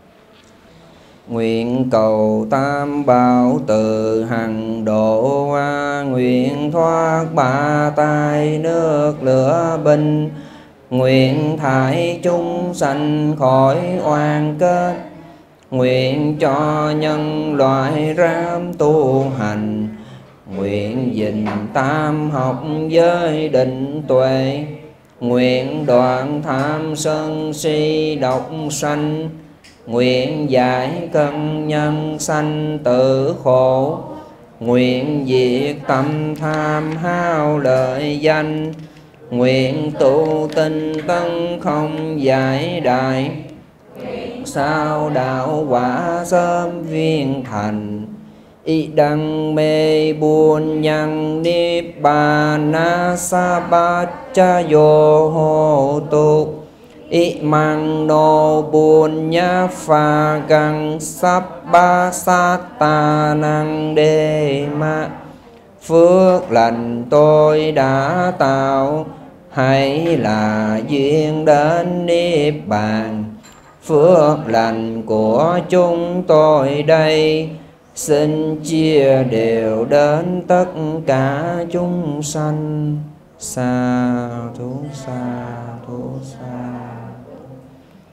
Speaker 2: Nguyện cầu tam bảo từ hằng độ, nguyện thoát ba tai nước lửa binh, nguyện thải chúng sanh khỏi oan kết, nguyện cho nhân loại ram tu hành, nguyện gìn tam học giới định tuệ, nguyện đoạn tham sân si độc sanh, nguyện giải cân nhân sanh tử khổ, nguyện diệt tâm tham hao lợi danh, nguyện tu tinh tấn không giải đại, sao đạo quả sớm viên thành, y đăng mê buồn nhân niết bàn sa bát cha yo hô tu, y mang nô buồn nhá pha găng sắp ba sát ta năng đề ma. Phước lành tôi đã tạo hay là duyên đến niết bàn. Phước lành của chúng tôi đây xin chia đều đến tất cả chúng sanh. Sa thú sa thú sa.